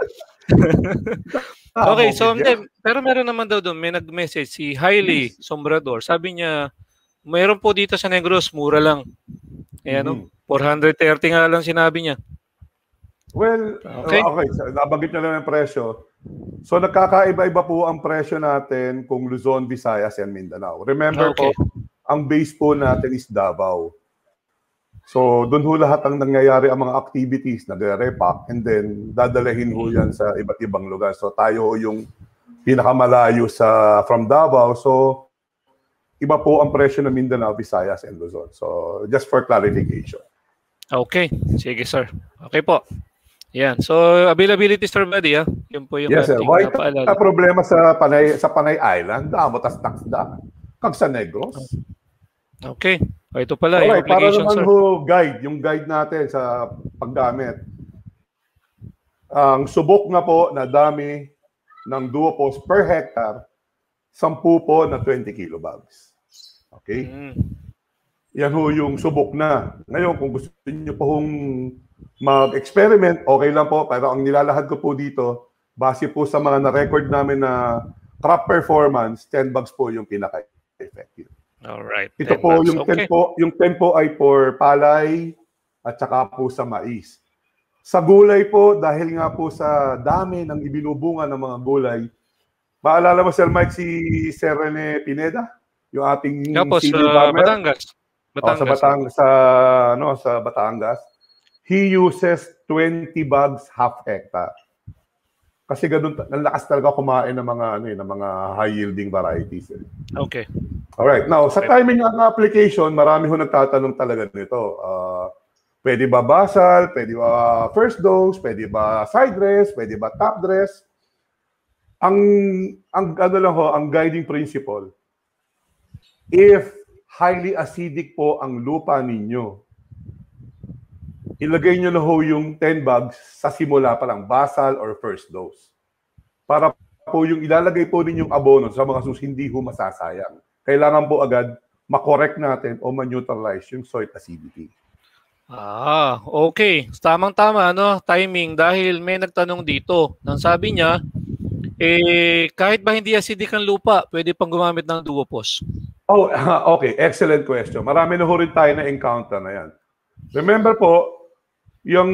Okay, so hindi, pero meron naman daw doon, may nag-message si Hailey Sombrador. Sabi niya, mayroon po dito sa Negros, mura lang. Eh ano, mm-hmm. four hundred thirty nga lang sinabi niya. Well, okay, okay. So, nabanggit niyo lang yung presyo. So nagkakaiba-iba po ang presyo natin kung Luzon, Visayas, and Mindanao. Remember okay. po, ang base po natin is Davao. So, doon ho lahat ang nangyayari ang mga activities, nagre-repack, and then dadalahin ho yan sa iba't ibang lugar. So, tayo ho yung pinakamalayo sa from Davao. So, iba po ang presyo ng Mindanao, Visayas, and Luzon. So, just for clarification. Okay. Sige, sir. Okay po. Yan. So, availability, Sir Buddy, ah. Yun po yung yes, sir. ating Why napaalala. ka problema sa Panay sa Panay Island? Damo tas taxda. Kag sa Negros. Okay. O, ito pala, Okay, yung para application, naman sir. ho, guide, yung guide natin sa paggamit. Ang subok na po na dami ng Duopos per hectare, sampu po na twenty kilobags. Okay? Mm. Yan ho yung subok na. Ngayon, kung gusto niyo po hong mag-experiment, okay lang po. Pero ang nilalahad ko po dito, base po sa mga na-record namin na crop performance, ten bags po yung pinaka-effective. Alright. Ito po, bags. yung Okay. tempo, yung tempo ay for palay at saka po sa mais. Sa gulay po, dahil nga po sa dami ng ibinubunga ng mga gulay, maalala mo, Sir Mike, si Sir Rene Pineda? Yung ating Tapos, sili sa farmer? Batangas. Oh, sa Batangas, sa, no, sa Batangas. He uses twenty bags half hectare. Kasi ganun, nalakas talaga kumain ng mga, ano, eh, ng mga high-yielding varieties. Eh. Okay. Alright. Now, sa timing ng application, marami ho nagtatanong talaga nito. Uh, pwede ba basal? Pwede ba first dose? Pwede ba side dress? Pwede ba top dress? Ang, ang ano lang ho, ang guiding principle, if highly acidic po ang lupa ninyo, ilagay nyo na ho yung ten bags sa simula pa lang, basal or first dose. Para po yung ilalagay po ninyong abono sa mga sus, hindi ho masasayang. Kailangan po agad makorek natin o ma-neutralize yung soil acidity. Ah, okay. Tamang-tama, no? Timing. Dahil may nagtanong dito. Nang sabi niya, eh, kahit ba hindi acidic ang lupa, pwede pang gumamit ng Duopos. Oh, okay. Excellent question. Marami na ho rin tayo na encounter na yan. Remember po, yung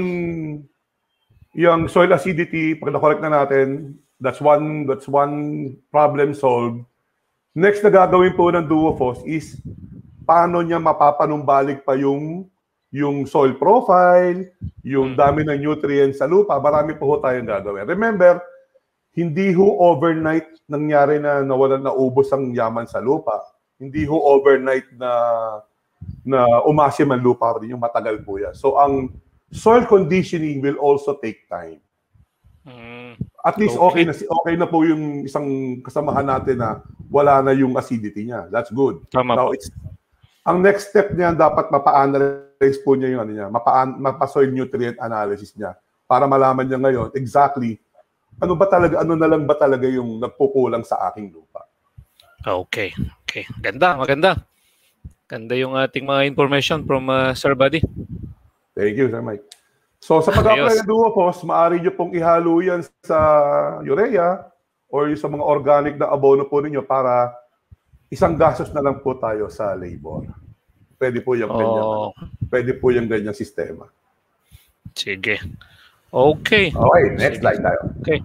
yung soil acidity, pag na-correct na natin, that's one that's one problem solved. Next na gagawin po ng Duopos is paano niya mapapanumbalik pa yung yung soil profile, yung dami ng nutrients sa lupa. Marami po ho tayong gagawin. Remember, hindi ho overnight nangyari na nawalan na ubos ang yaman sa lupa. Hindi ho overnight na na umasim ang lupa rin, yung matagal po yan. So ang soil conditioning will also take time. Mm, At least okay. okay na okay na po yung isang kasamahan natin na wala na yung acidity niya. That's good. Tama Now po. it's ang next step niya dapat mapa-analyze po niya yung ano niya, mapa mapa-soil nutrient analysis niya para malaman niya ngayon exactly ano ba talaga ano na lang ba talaga yung nagkukulang sa aking lupa. Okay. Okay. Ganda, maganda. Ganda yung ating mga information from uh, Sir Buddy. Thank you, Sir Mike. So sa pag-apply ng Duopos, maaari nyo pong ihalo yan sa urea or sa mga organic na abono po ninyo para isang gastos na lang po tayo sa labor. Pwede po yung ganyan. Oh. Pwede po yung ganyang sistema. Sige. Okay. Okay, next slide tayo. Okay.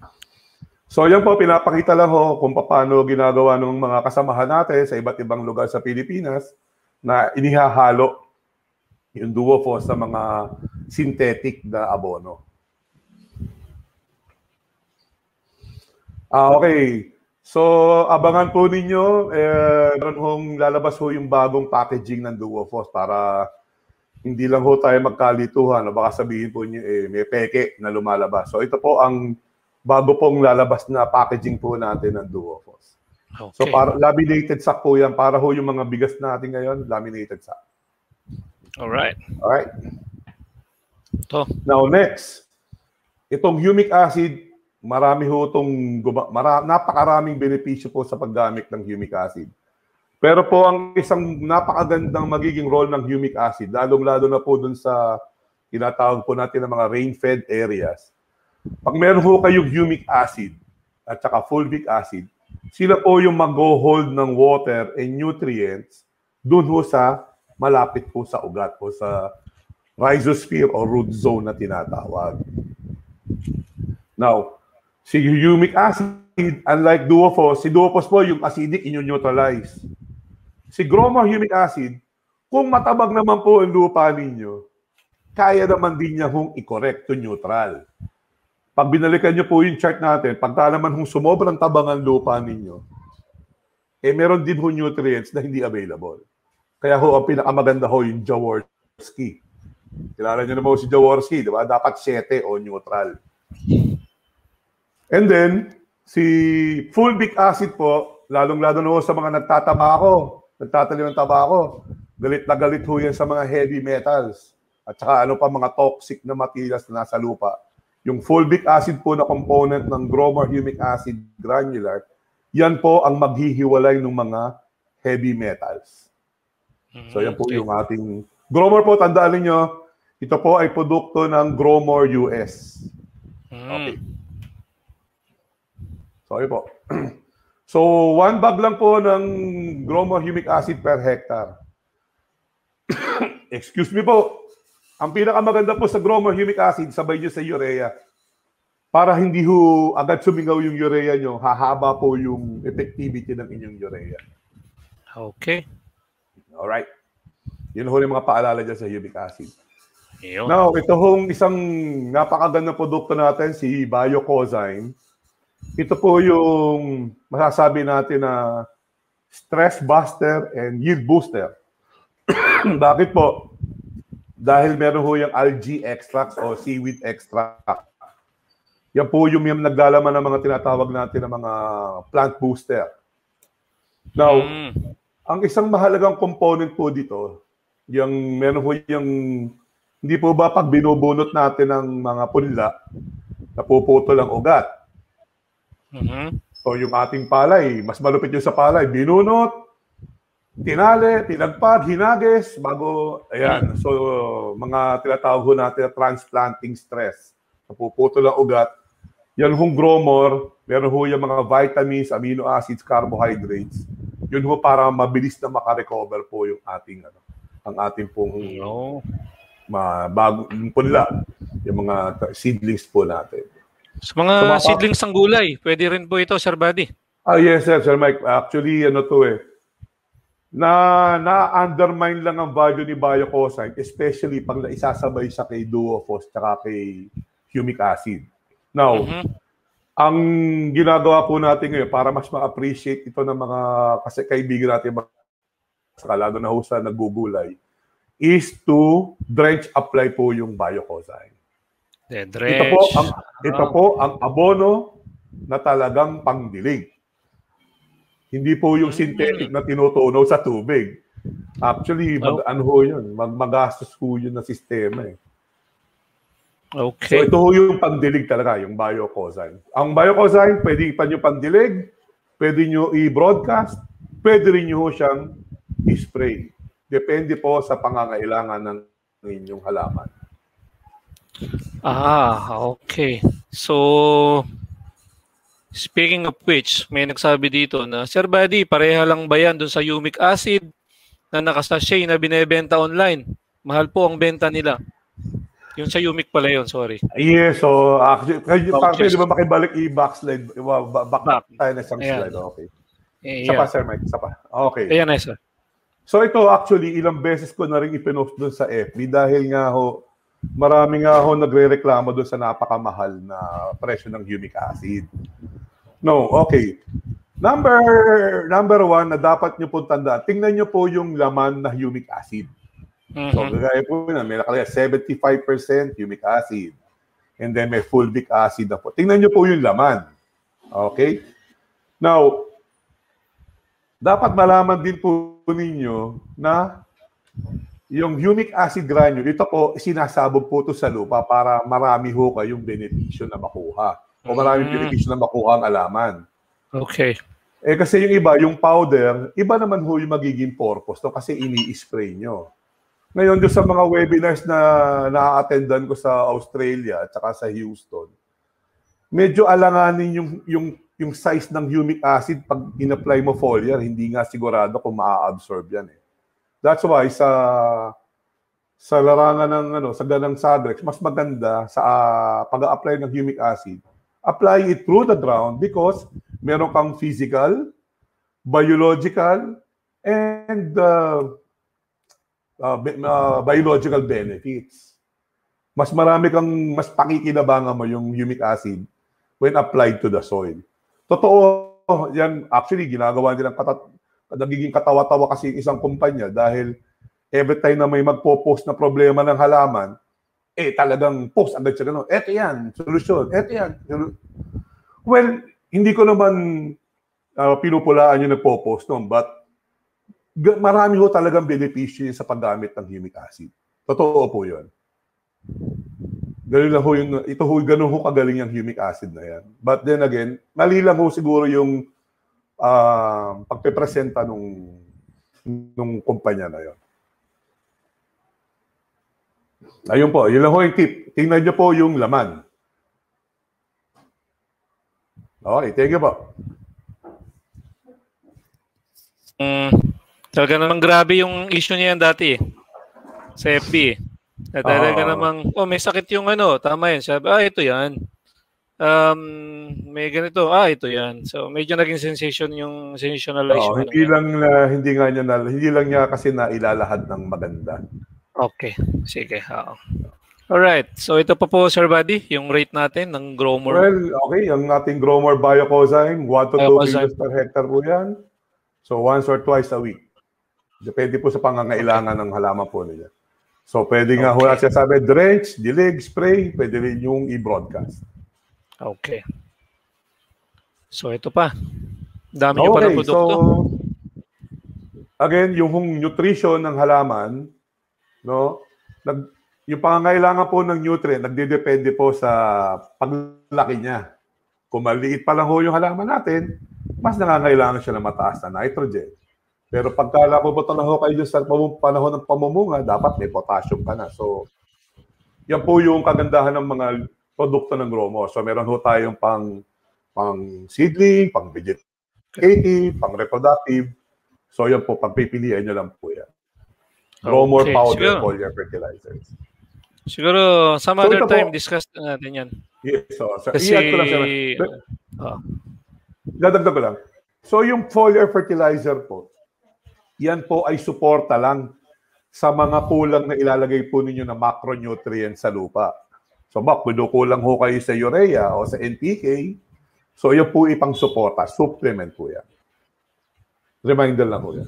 So yan po, pinapakita lang ho kung paano ginagawa ng mga kasamahan natin sa iba't ibang lugar sa Pilipinas na inihahalo yung Duopos sa mga synthetic na abono. Ah, okay. So, abangan po ninyo, eh, meron hong lalabas ho yung bagong packaging ng Duopos para hindi lang ho tayo magkalituhan o baka sabihin po niyo, eh, may peke na lumalabas. So, ito po ang bago pong lalabas na packaging po natin ng Duopos. Okay. So, para, laminated sack po yan. Para ho yung mga bigas natin ngayon, laminated sack. Alright. Alright. Ito. Now, next. Itong humic acid, marami ho itong, mara, napakaraming benepisyo po sa paggamit ng humic acid. Pero po, ang isang napakagandang magiging role ng humic acid, lalong-lalo na po dun sa tinatawag po natin ng mga rain-fed areas. Pag meron ho kayong humic acid at saka fulvic acid, sila po yung mag-hold ng water and nutrients dun ho sa malapit po sa ugat o sa rhizosphere o root zone na tinatawag. Now, si humic acid, unlike Duopos, si Duopos po yung acidic inyo-neutralize. Si Groma humic acid, Kung matabag naman po ang lupa ninyo, kaya naman din niya hong i-correct to neutral. Pag binalikan niyo po yung chart natin, pagka naman hong sumobrang tabang ang lupa ninyo, eh meron din ho nutrients na hindi available. Kaya ho, ang pinakamaganda ho yung Jaworski. Kilala niyo naman ho si Jaworski, di ba? Dapat siete o neutral. And then, si fulvic acid po, lalong-lalo na ho sa mga nagtatabako, nagtatalim ng tabako, galit na galit ho yan sa mga heavy metals. At saka ano pa mga toxic na materials na nasa lupa. Yung fulvic acid po na component ng Gromor humic acid granular, yan po ang maghihiwalay ng mga heavy metals. So yan po yung ating Gromor po, tandaan niyo, ito po ay produkto ng Gromor U S. Okay. Sorry po. So one bag lang po ng Gromor humic acid per hectare. Excuse me po. Ang pinakamaganda po sa Gromor humic acid, sabay nyo sa urea. Para hindi ho agad sumingaw yung urea nyo, hahaba po yung effectivity ng inyong urea. Okay. Alright. Yun ho yung mga paalala dyan sa humic acid. Yun. Now, ito hong isang napakagandang produkto natin, si Biocozyme. Ito po yung masasabi natin na stress buster and yield booster. Bakit po? Dahil meron ho yung algae extracts o seaweed extract. Yan po yung, yung naglalaman ng mga tinatawag natin ng mga plant booster. Now, mm. ang isang mahalagang component po dito, yung meron ho yung, hindi po ba pag binubunot natin ng mga punla, napuputol ang ugat. Mm-hmm. So yung ating palay, mas malupit yung sa palay, binunot, tinali, tinagpad, hinagis, bago, ayan. So, mga tinatawag ho natin na transplanting stress. Napuputol ang ugat. Yan hong Gromor, meron ho yung mga vitamins, amino acids, carbohydrates. Yun ho para mabilis na makarecover po yung ating, ano, ang ating pong no. ma, bago, yung punla, yung mga seedlings po natin. Sa mga, so, mga seedlings ng gulay, pwede rin po ito, Sir Buddy. Ah, yes, sir, Sir Mike. Actually, ano to eh, na na-undermine lang ang value ni Biocozyme, especially pag naisasabay siya kay Duofos at kay humic acid. Now, mm-hmm. ang ginagawa po natin ngayon para mas ma-appreciate ito ng mga kasi kaibigan natin, lalo na ho sa nagugulay, is to drench apply po yung Biocozyme. Ito po ang ito po ang abono na talagang pangdilig. Hindi po yung synthetic na tinutunaw sa tubig. Actually, mag, oh. ano ho yun? Mag, magastos ho yun na sistema eh. Okay. So ito ho yung pandilig talaga, yung Biocozyme. Ang Biocozyme, pwede pa nyo pandilig, pwede nyo i-broadcast, pwede rin nyo siyang i-spray. Depende po sa pangangailangan ng inyong halaman. Ah, okay. So, speaking of which, may nagsabi dito na, Sir Buddy, pareha lang ba yan doon sa humic acid na nakasashay na binebenta online? Mahal po ang benta nila. Yung sa humic pala yun, sorry. Yes, so actually, pwede di ba makibalik i-backslide? Back, back tayo na isang slide. Okay. Eh, isa yeah. pa, Sir Mike. Isa pa. Okay. Ayan na, sir. So ito actually, ilang beses ko na rin ipinost doon sa F B dahil nga ho, marami nga ho nagre-reklamo doon sa napakamahal na presyo ng humic acid. No, okay. Number number one na dapat nyo po tandaan, tingnan nyo po yung laman na humic acid. Mm-hmm. So, gagaya po na, may nakalagay seventy-five percent humic acid. And then may fulvic acid na po. Tingnan nyo po yung laman. Okay? Now, dapat malaman din po ninyo na yung humic acid granule, ito po, sinasabog po ito sa lupa para marami ho kayong benepisyo na makuha. O maraming mm-hmm. benepisyo na makuha ang alaman. Okay. Eh kasi yung iba, yung powder, iba naman ho yung magiging purpose no? Kasi ini-spray nyo. Ngayon, doon sa mga webinars na na-attendan ko sa Australia at saka sa Houston, medyo alanganin yung, yung, yung size ng humic acid pag in-apply mo foliar, hindi nga sigurado kung maa-absorb yan eh. That's why sa sa larangan ng ano, sa ganang Sadrex, mas maganda sa uh, pag-apply ng humic acid, apply it through the ground because meron kang physical, biological, and uh, uh, uh, biological benefits. Mas marami kang, mas pakikinabangan mo yung humic acid when applied to the soil. Totoo, yan, actually, ginagawa nilang katat nagiging katawa-tawa kasi isang kumpanya dahil every time na may magpo-post na problema ng halaman, eh talagang post agad siya gano'n. Eto yan, solusyon. Eto yan. Well, hindi ko naman uh, pinupulaan yung nagpo-post noon, but marami ho talagang benepisyo sa paggamit ng humic acid. Totoo po yun. Ganun lang ho yung, ito ho, ganun ho kagaling yung humic acid na yan. But then again, mali lang ho siguro yung uh, pagpipresenta nung, nung kumpanya na yun. Ayun po, yun lang ho yung tip. Tingnan nyo po yung laman. Okay, thank you po. Mm, talaga namang grabe yung issue niya yan dati eh. Sa F B eh. Talaga uh, namang, oh may sakit yung ano, tama yun. Sabi, ah ito yan. Um, may ganito, ah ito yan. So medyo naging sensation yung sensationalize. Oh, hindi lang na, hindi nga niya, na, hindi lang niya kasi nailalahad ng maganda. Okay, sige. Oo. Alright, so ito pa po, Sir Buddy, yung rate natin ng Growmore. Well, okay, ang ating Growmore Biocozyme, one to two kilos per hectare po yan. So once or twice a week. Depende po sa pangangailangan ng halaman po nila. So pwede nga okay. Ho siya sabi, drench, dilig, spray, pwede rin yung i-broadcast. Okay. So ito pa. Dami okay, nyo pa ng produkto. So, again, yung nutrition ng halaman, no, nag yung pangangailangan po ng nutrient, nagdedepende po sa paglaki niya. Kung maliit pa lang ho yung halaman natin, mas nangangailangan siya ng mataas na nitrogen. Pero pagkala po po na ho kayo sa panahon ng pamumunga, dapat may potassium ka na. So, yan po yung kagandahan ng mga produkto ng Growmore. So, meron ho tayong pang, pang seedling, pang vegetative, pang reproductive. So, yan po, pagpipilian nyo lang po yan. Growmore okay. Powder foliar fertilizers. Siguro, some so, other time, po, discuss natin yan. Yes, so, so kasi... Ko lang siya. Oh. Dadagdag ko lang. So, yung foliar fertilizer po, yan po ay suporta lang sa mga kulang na ilalagay po ninyo na macronutrients sa lupa. So, bak, kulang ho kayo sa urea o sa N P K. So, yan po ipang suporta. Supplement po yan. Reminder lang po yan.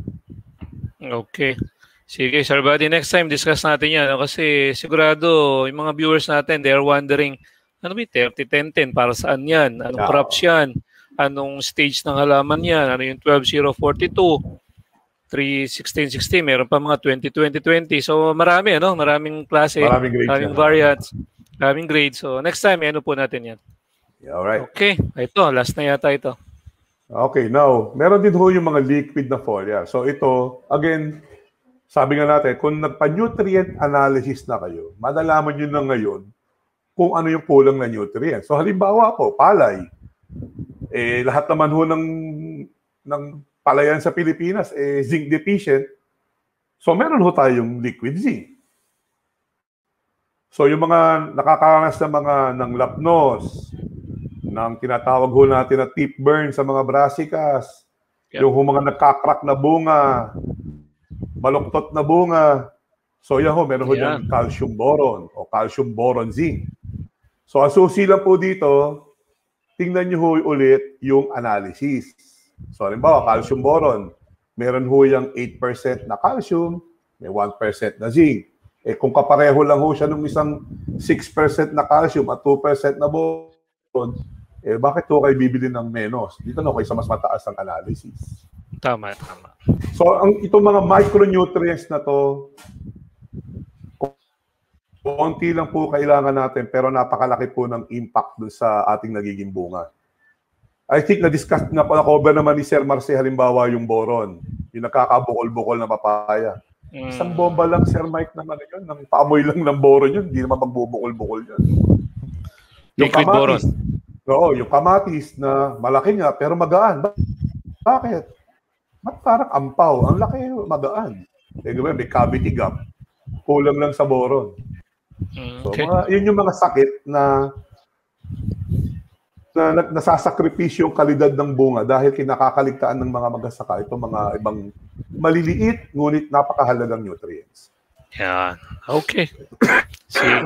Okay. Sige, Sir Buddy, next time discuss natin yan. Kasi sigurado, yung mga viewers natin, they are wondering, ano ba thirty ten ten, para saan yan? Anong yeah. crops yan? Anong stage ng halaman yan? Ano yung twelve zero forty-two? three sixteen sixteen, meron pa mga twenty twenty twenty. So marami, ano? Maraming klase, maraming, grades maraming variants, maraming grades. So next time, ano po natin yan? Yeah, alright. Okay, ito, last na yata ito. Okay, now, meron din ho yung mga liquid na foliar. So ito, again, sabi nga natin, kung nagpa-nutrient analysis na kayo, madalaman nyo na ngayon kung ano yung kulang na nutrients. So halimbawa po, palay. Eh, lahat naman ho ng, ng palayan sa Pilipinas, eh, zinc deficient. So meron ho tayong liquid zinc. So yung mga nakakaranas na mga ng lapnos, ng tinatawag ho natin na tip burn sa mga brassicas, yep. Yung mga nagkakrak na bunga, baluktot na bunga. So yan ho, meron ho yeah. dyan calcium boron o calcium boron zinc. So ang susi lang po dito, tingnan nyo ho ulit yung analysis. So halimbawa, calcium boron, meron ho yung eight percent na calcium, may one percent na zinc. Eh kung kapareho lang ho siya ng isang six percent na calcium at two percent na boron, eh bakit ho kayo bibili ng menos? Dito na kayo sa mas mataas ang analysis. Tama, tama. So, ang itong mga micronutrients na to, konti lang po kailangan natin, pero napakalaki po ng impact dun sa ating nagiging bunga. I think na-discuss, na na-cover naman ni Sir Marce, halimbawa yung boron, yung nakakabukol-bukol na papaya. Mm. Isang bomba lang, Sir Mike, naman yun, nang paamoy lang ng boron yun, hindi naman magbubukol-bukol yun. Yung liquid kamatis, boron. Oo, yung kamatis na malaki nga, pero magaan. Bakit? Ba't parang ampaw? Ang laki, magaan. Eh, diba, may cavity gap. Kulang lang sa boron. So, okay. mga, yun yung mga sakit na na, nasasakripisyo yung kalidad ng bunga dahil kinakakaligtaan ng mga magsasaka itong mga ibang maliliit ngunit napakahalagang nutrients. Yan. Okay. See.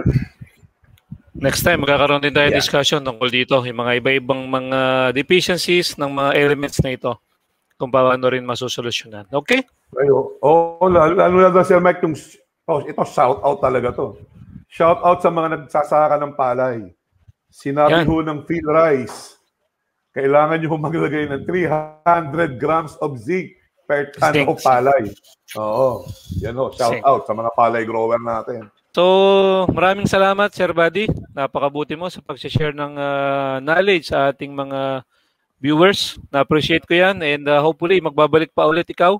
Next time, magkakaroon din tayo yeah. discussion tungkol dito. Yung mga iba-ibang mga deficiencies ng mga elements na ito. Kung paano rin masusolusyonan. Okay? Ayo. Oo, oh, lalo, lalo na daw Sir Mike, yung, oh, ito shout out talaga to. Shout out sa mga nagsasaka ng palay. Sinabi yan. Ho ng Phil Rice, kailangan nyo maglagay ng three hundred grams of zinc per ton of palay. Oo. Yan ho, shout zinc. Out sa mga palay grower natin. So, maraming salamat, Sir Buddy. Napakabuti mo sa pag-share ng uh, knowledge sa ating mga viewers. Na-appreciate ko yan. And uh, hopefully, magbabalik pa ulit ikaw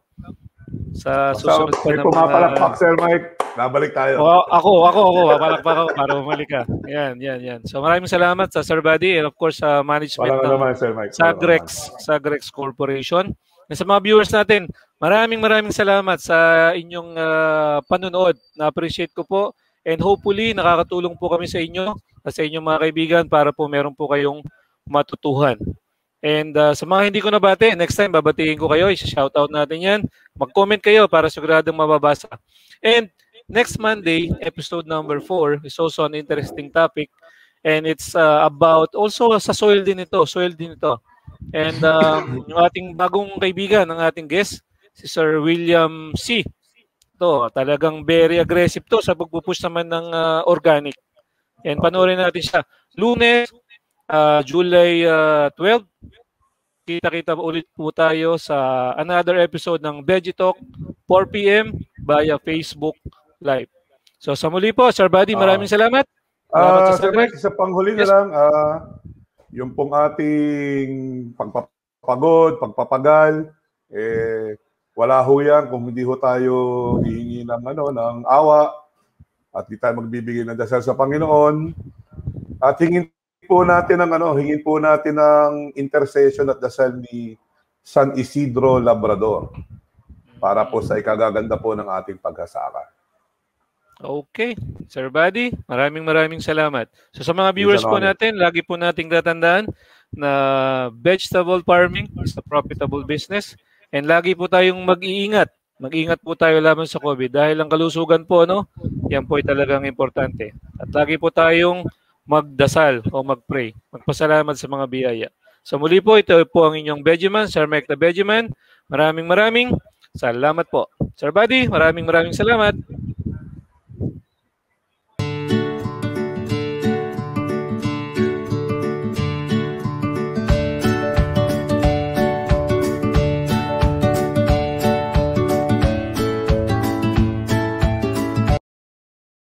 sa susunod pa ng mga... Pumapalakpak, Sir Mike. Babalik tayo. O, ako, ako, ako. Papalakpak ako para bumalik ka. Yan, yan, yan. So, maraming salamat sa Sir Buddy and of course sa management ng naman, Sir Mike. Sagrex, Sagrex Corporation. And sa mga viewers natin, maraming maraming salamat sa inyong uh, panunood. Na-appreciate ko po. And hopefully, nakakatulong po kami sa inyo at sa inyong mga kaibigan para po meron po kayong matutuhan. And uh, sa mga hindi ko nabati, next time babatiin ko kayo, i-shoutout natin yan. Mag-comment kayo para siguradong mababasa. And next Monday, episode number four, is also an interesting topic. And it's uh, about, also sa soil din ito, soil din ito. And uh, yung ating bagong kaibigan, ang ating guest, si Sir William C. To, talagang very aggressive to sa pagpupush naman ng uh, organic. And panoorin natin siya. Lunes, uh, July uh, twelve, kita-kita ulit po tayo sa another episode ng Veggie Talk, four p m via Facebook Live. So sa muli po, Sir Buddy, maraming salamat. Salamat uh, sa Sir Mike, sa panghuli yes. na lang, uh, yung pong ating pagpapagod, pagpapagal, eh, wala ho yan kung hindi ho tayo hihingi ng, ano, ng awa at di tayo magbibigay ng dasal sa Panginoon. At hingin po natin ng ano, hingin po natin ng intercession at dasal ni San Isidro Labrador para po sa ikagaganda po ng ating paghasaka. Okay. Sir Buddy, maraming maraming salamat. So sa mga viewers po natin, lagi po nating tatandaan na vegetable farming is a profitable business. And lagi po tayong mag-iingat. Mag-iingat po tayo laban sa COVID dahil ang kalusugan po, no, yan po ay talagang importante. At lagi po tayong magdasal o mag-pray. Magpasalamat sa mga biyaya. So muli po, ito po ang inyong Vegeman, Sir Mike the Vegeman. Maraming maraming salamat po. Sir Buddy, maraming maraming salamat.